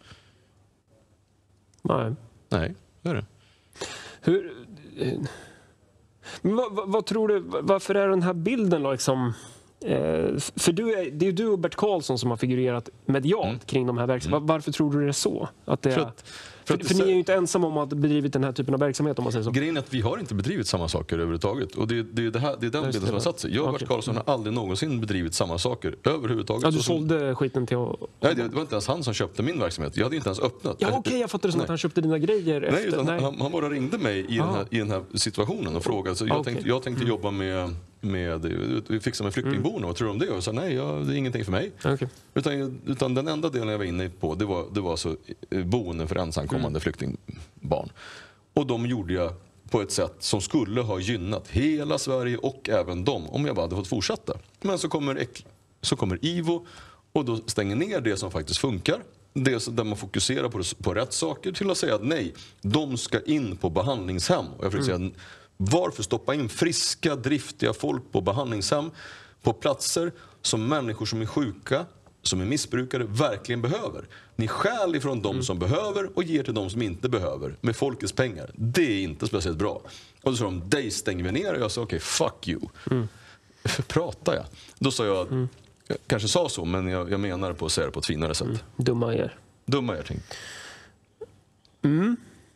Nej. Nej, det är det. Hur... Men vad, vad, vad tror du, varför är den här bilden liksom... Eh, för du är, det är ju du och Bert Karlsson som har figurerat medialt mm. kring de här verksamheterna. Mm. Varför tror du det är så? Att det är, för att, för, för, för ni är ju inte ensamma om att ha bedrivit den här typen av verksamhet, om man säger så. Grejen är att vi har inte bedrivit samma saker överhuvudtaget. Och det, det, är, det, här, det är den bilden som har satt sig. Jag och okay. Bert Karlsson har aldrig någonsin bedrivit samma saker överhuvudtaget. Ja, du så sålde som... skiten till att... Nej, det var inte ens han som köpte min verksamhet. Jag hade inte ens öppnat. Ja, okej, okay, jag fattade det som Nej. att han köpte dina grejer Nej, efter. Utan Nej, han, han bara ringde mig i, den här, i den här situationen och frågade. Så jag, okay. tänkte, jag tänkte mm. jobba med... med vi fixar med flyktingboende, mm. vad tror du om det? Och jag sa nej, jag, det är ingenting för mig. Okay. Utan, utan den enda delen jag var inne på, det var, det var så, boenden för ensamkommande mm. flyktingbarn. Och de gjorde jag på ett sätt som skulle ha gynnat hela Sverige och även dem, om jag bara hade fått fortsätta. Men så kommer, så kommer IVO och då stänger ner det som faktiskt funkar. Det där man fokuserar på, på rätt saker, till att säga att nej, de ska in på behandlingshem. Och jag försöker mm. säga, varför stoppa in friska, driftiga folk på behandlingshem på platser som människor som är sjuka, som är missbrukare, verkligen behöver? Ni stjäl ifrån de som mm. behöver och ger till de som inte behöver med folkets pengar. Det är inte speciellt bra. Och så sa de, dig stänger vi ner. Och jag sa, okej, okay, fuck you. Mm. Pratar jag? Då sa jag, mm. jag kanske sa så, men jag, jag menar på att säga det på ett finare sätt. Mm. Dumma er. Dumma er, tänkte. Mm.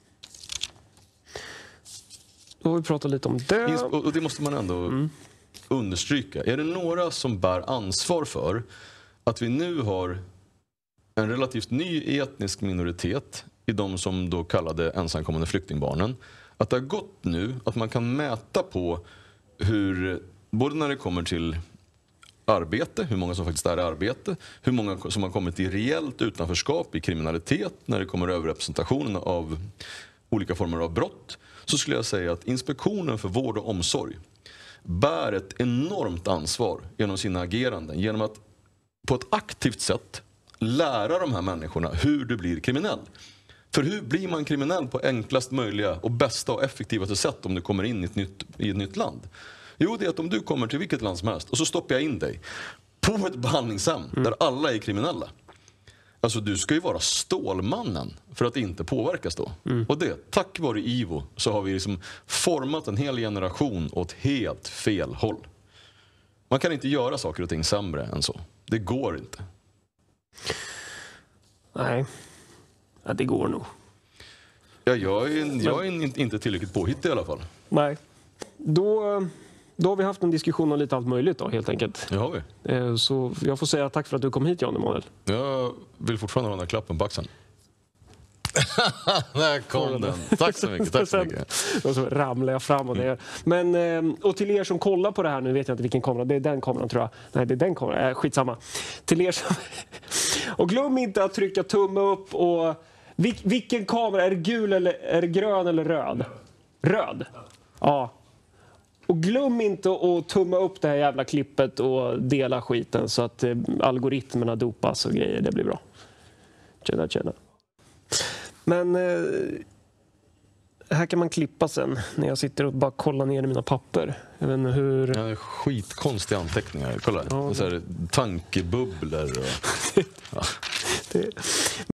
Då har vi pratat lite om det. Och det måste man ändå mm. understryka. Är det några som bär ansvar för att vi nu har en relativt ny etnisk minoritet i de som då kallade ensamkommande flyktingbarnen? Att det har gått nu, att man kan mäta på hur, både när det kommer till arbete, hur många som faktiskt är i arbete, hur många som har kommit i reellt utanförskap, i kriminalitet, när det kommer överrepresentationen av olika former av brott, så skulle jag säga att Inspektionen för vård och omsorg bär ett enormt ansvar genom sina ageranden, genom att på ett aktivt sätt lära de här människorna hur du blir kriminell. För hur blir man kriminell på enklast möjliga och bästa och effektivaste sätt om du kommer in i ett nytt, i ett nytt land? Jo, det är att om du kommer till vilket land som helst och så stoppar jag in dig på ett behandlingshem mm. där alla är kriminella. Alltså du ska ju vara stålmannen för att inte påverkas då. Mm. Och det, tack vare IVO så har vi liksom format en hel generation åt helt fel håll. Man kan inte göra saker och ting sämre än så. Det går inte. Nej, ja, det går nog. Ja, jag är, jag är inte tillräckligt påhittig i alla fall. Nej, då... Då har vi haft en diskussion om lite allt möjligt då, helt enkelt. Det har vi. Så jag får säga tack för att du kom hit, Jan Emanuel. Jag vill fortfarande ha den här klappen på axeln. Där kom den. Tack så mycket. Tack så mycket. Och så ramlar jag fram och det. Men, och till er som kollar på det här, nu vet jag inte vilken kamera, det är den kameran tror jag. Nej, det är den kameran, äh, skitsamma. Till er som... Och glöm inte att trycka tumme upp och... Vil, vilken kamera, är det gul eller är det grön eller röd? Röd? Ja. Och glöm inte att tumma upp det här jävla klippet och dela skiten så att eh, algoritmerna dopas och grejer. Det blir bra. Tjena, tjena. Men eh, här kan man klippa sen när jag sitter och bara kollar ner i mina papper. Jag vet inte hur... Ja, skitkonstiga anteckningar. Kolla, ja, det... så här, tankebubblor och... ja. det...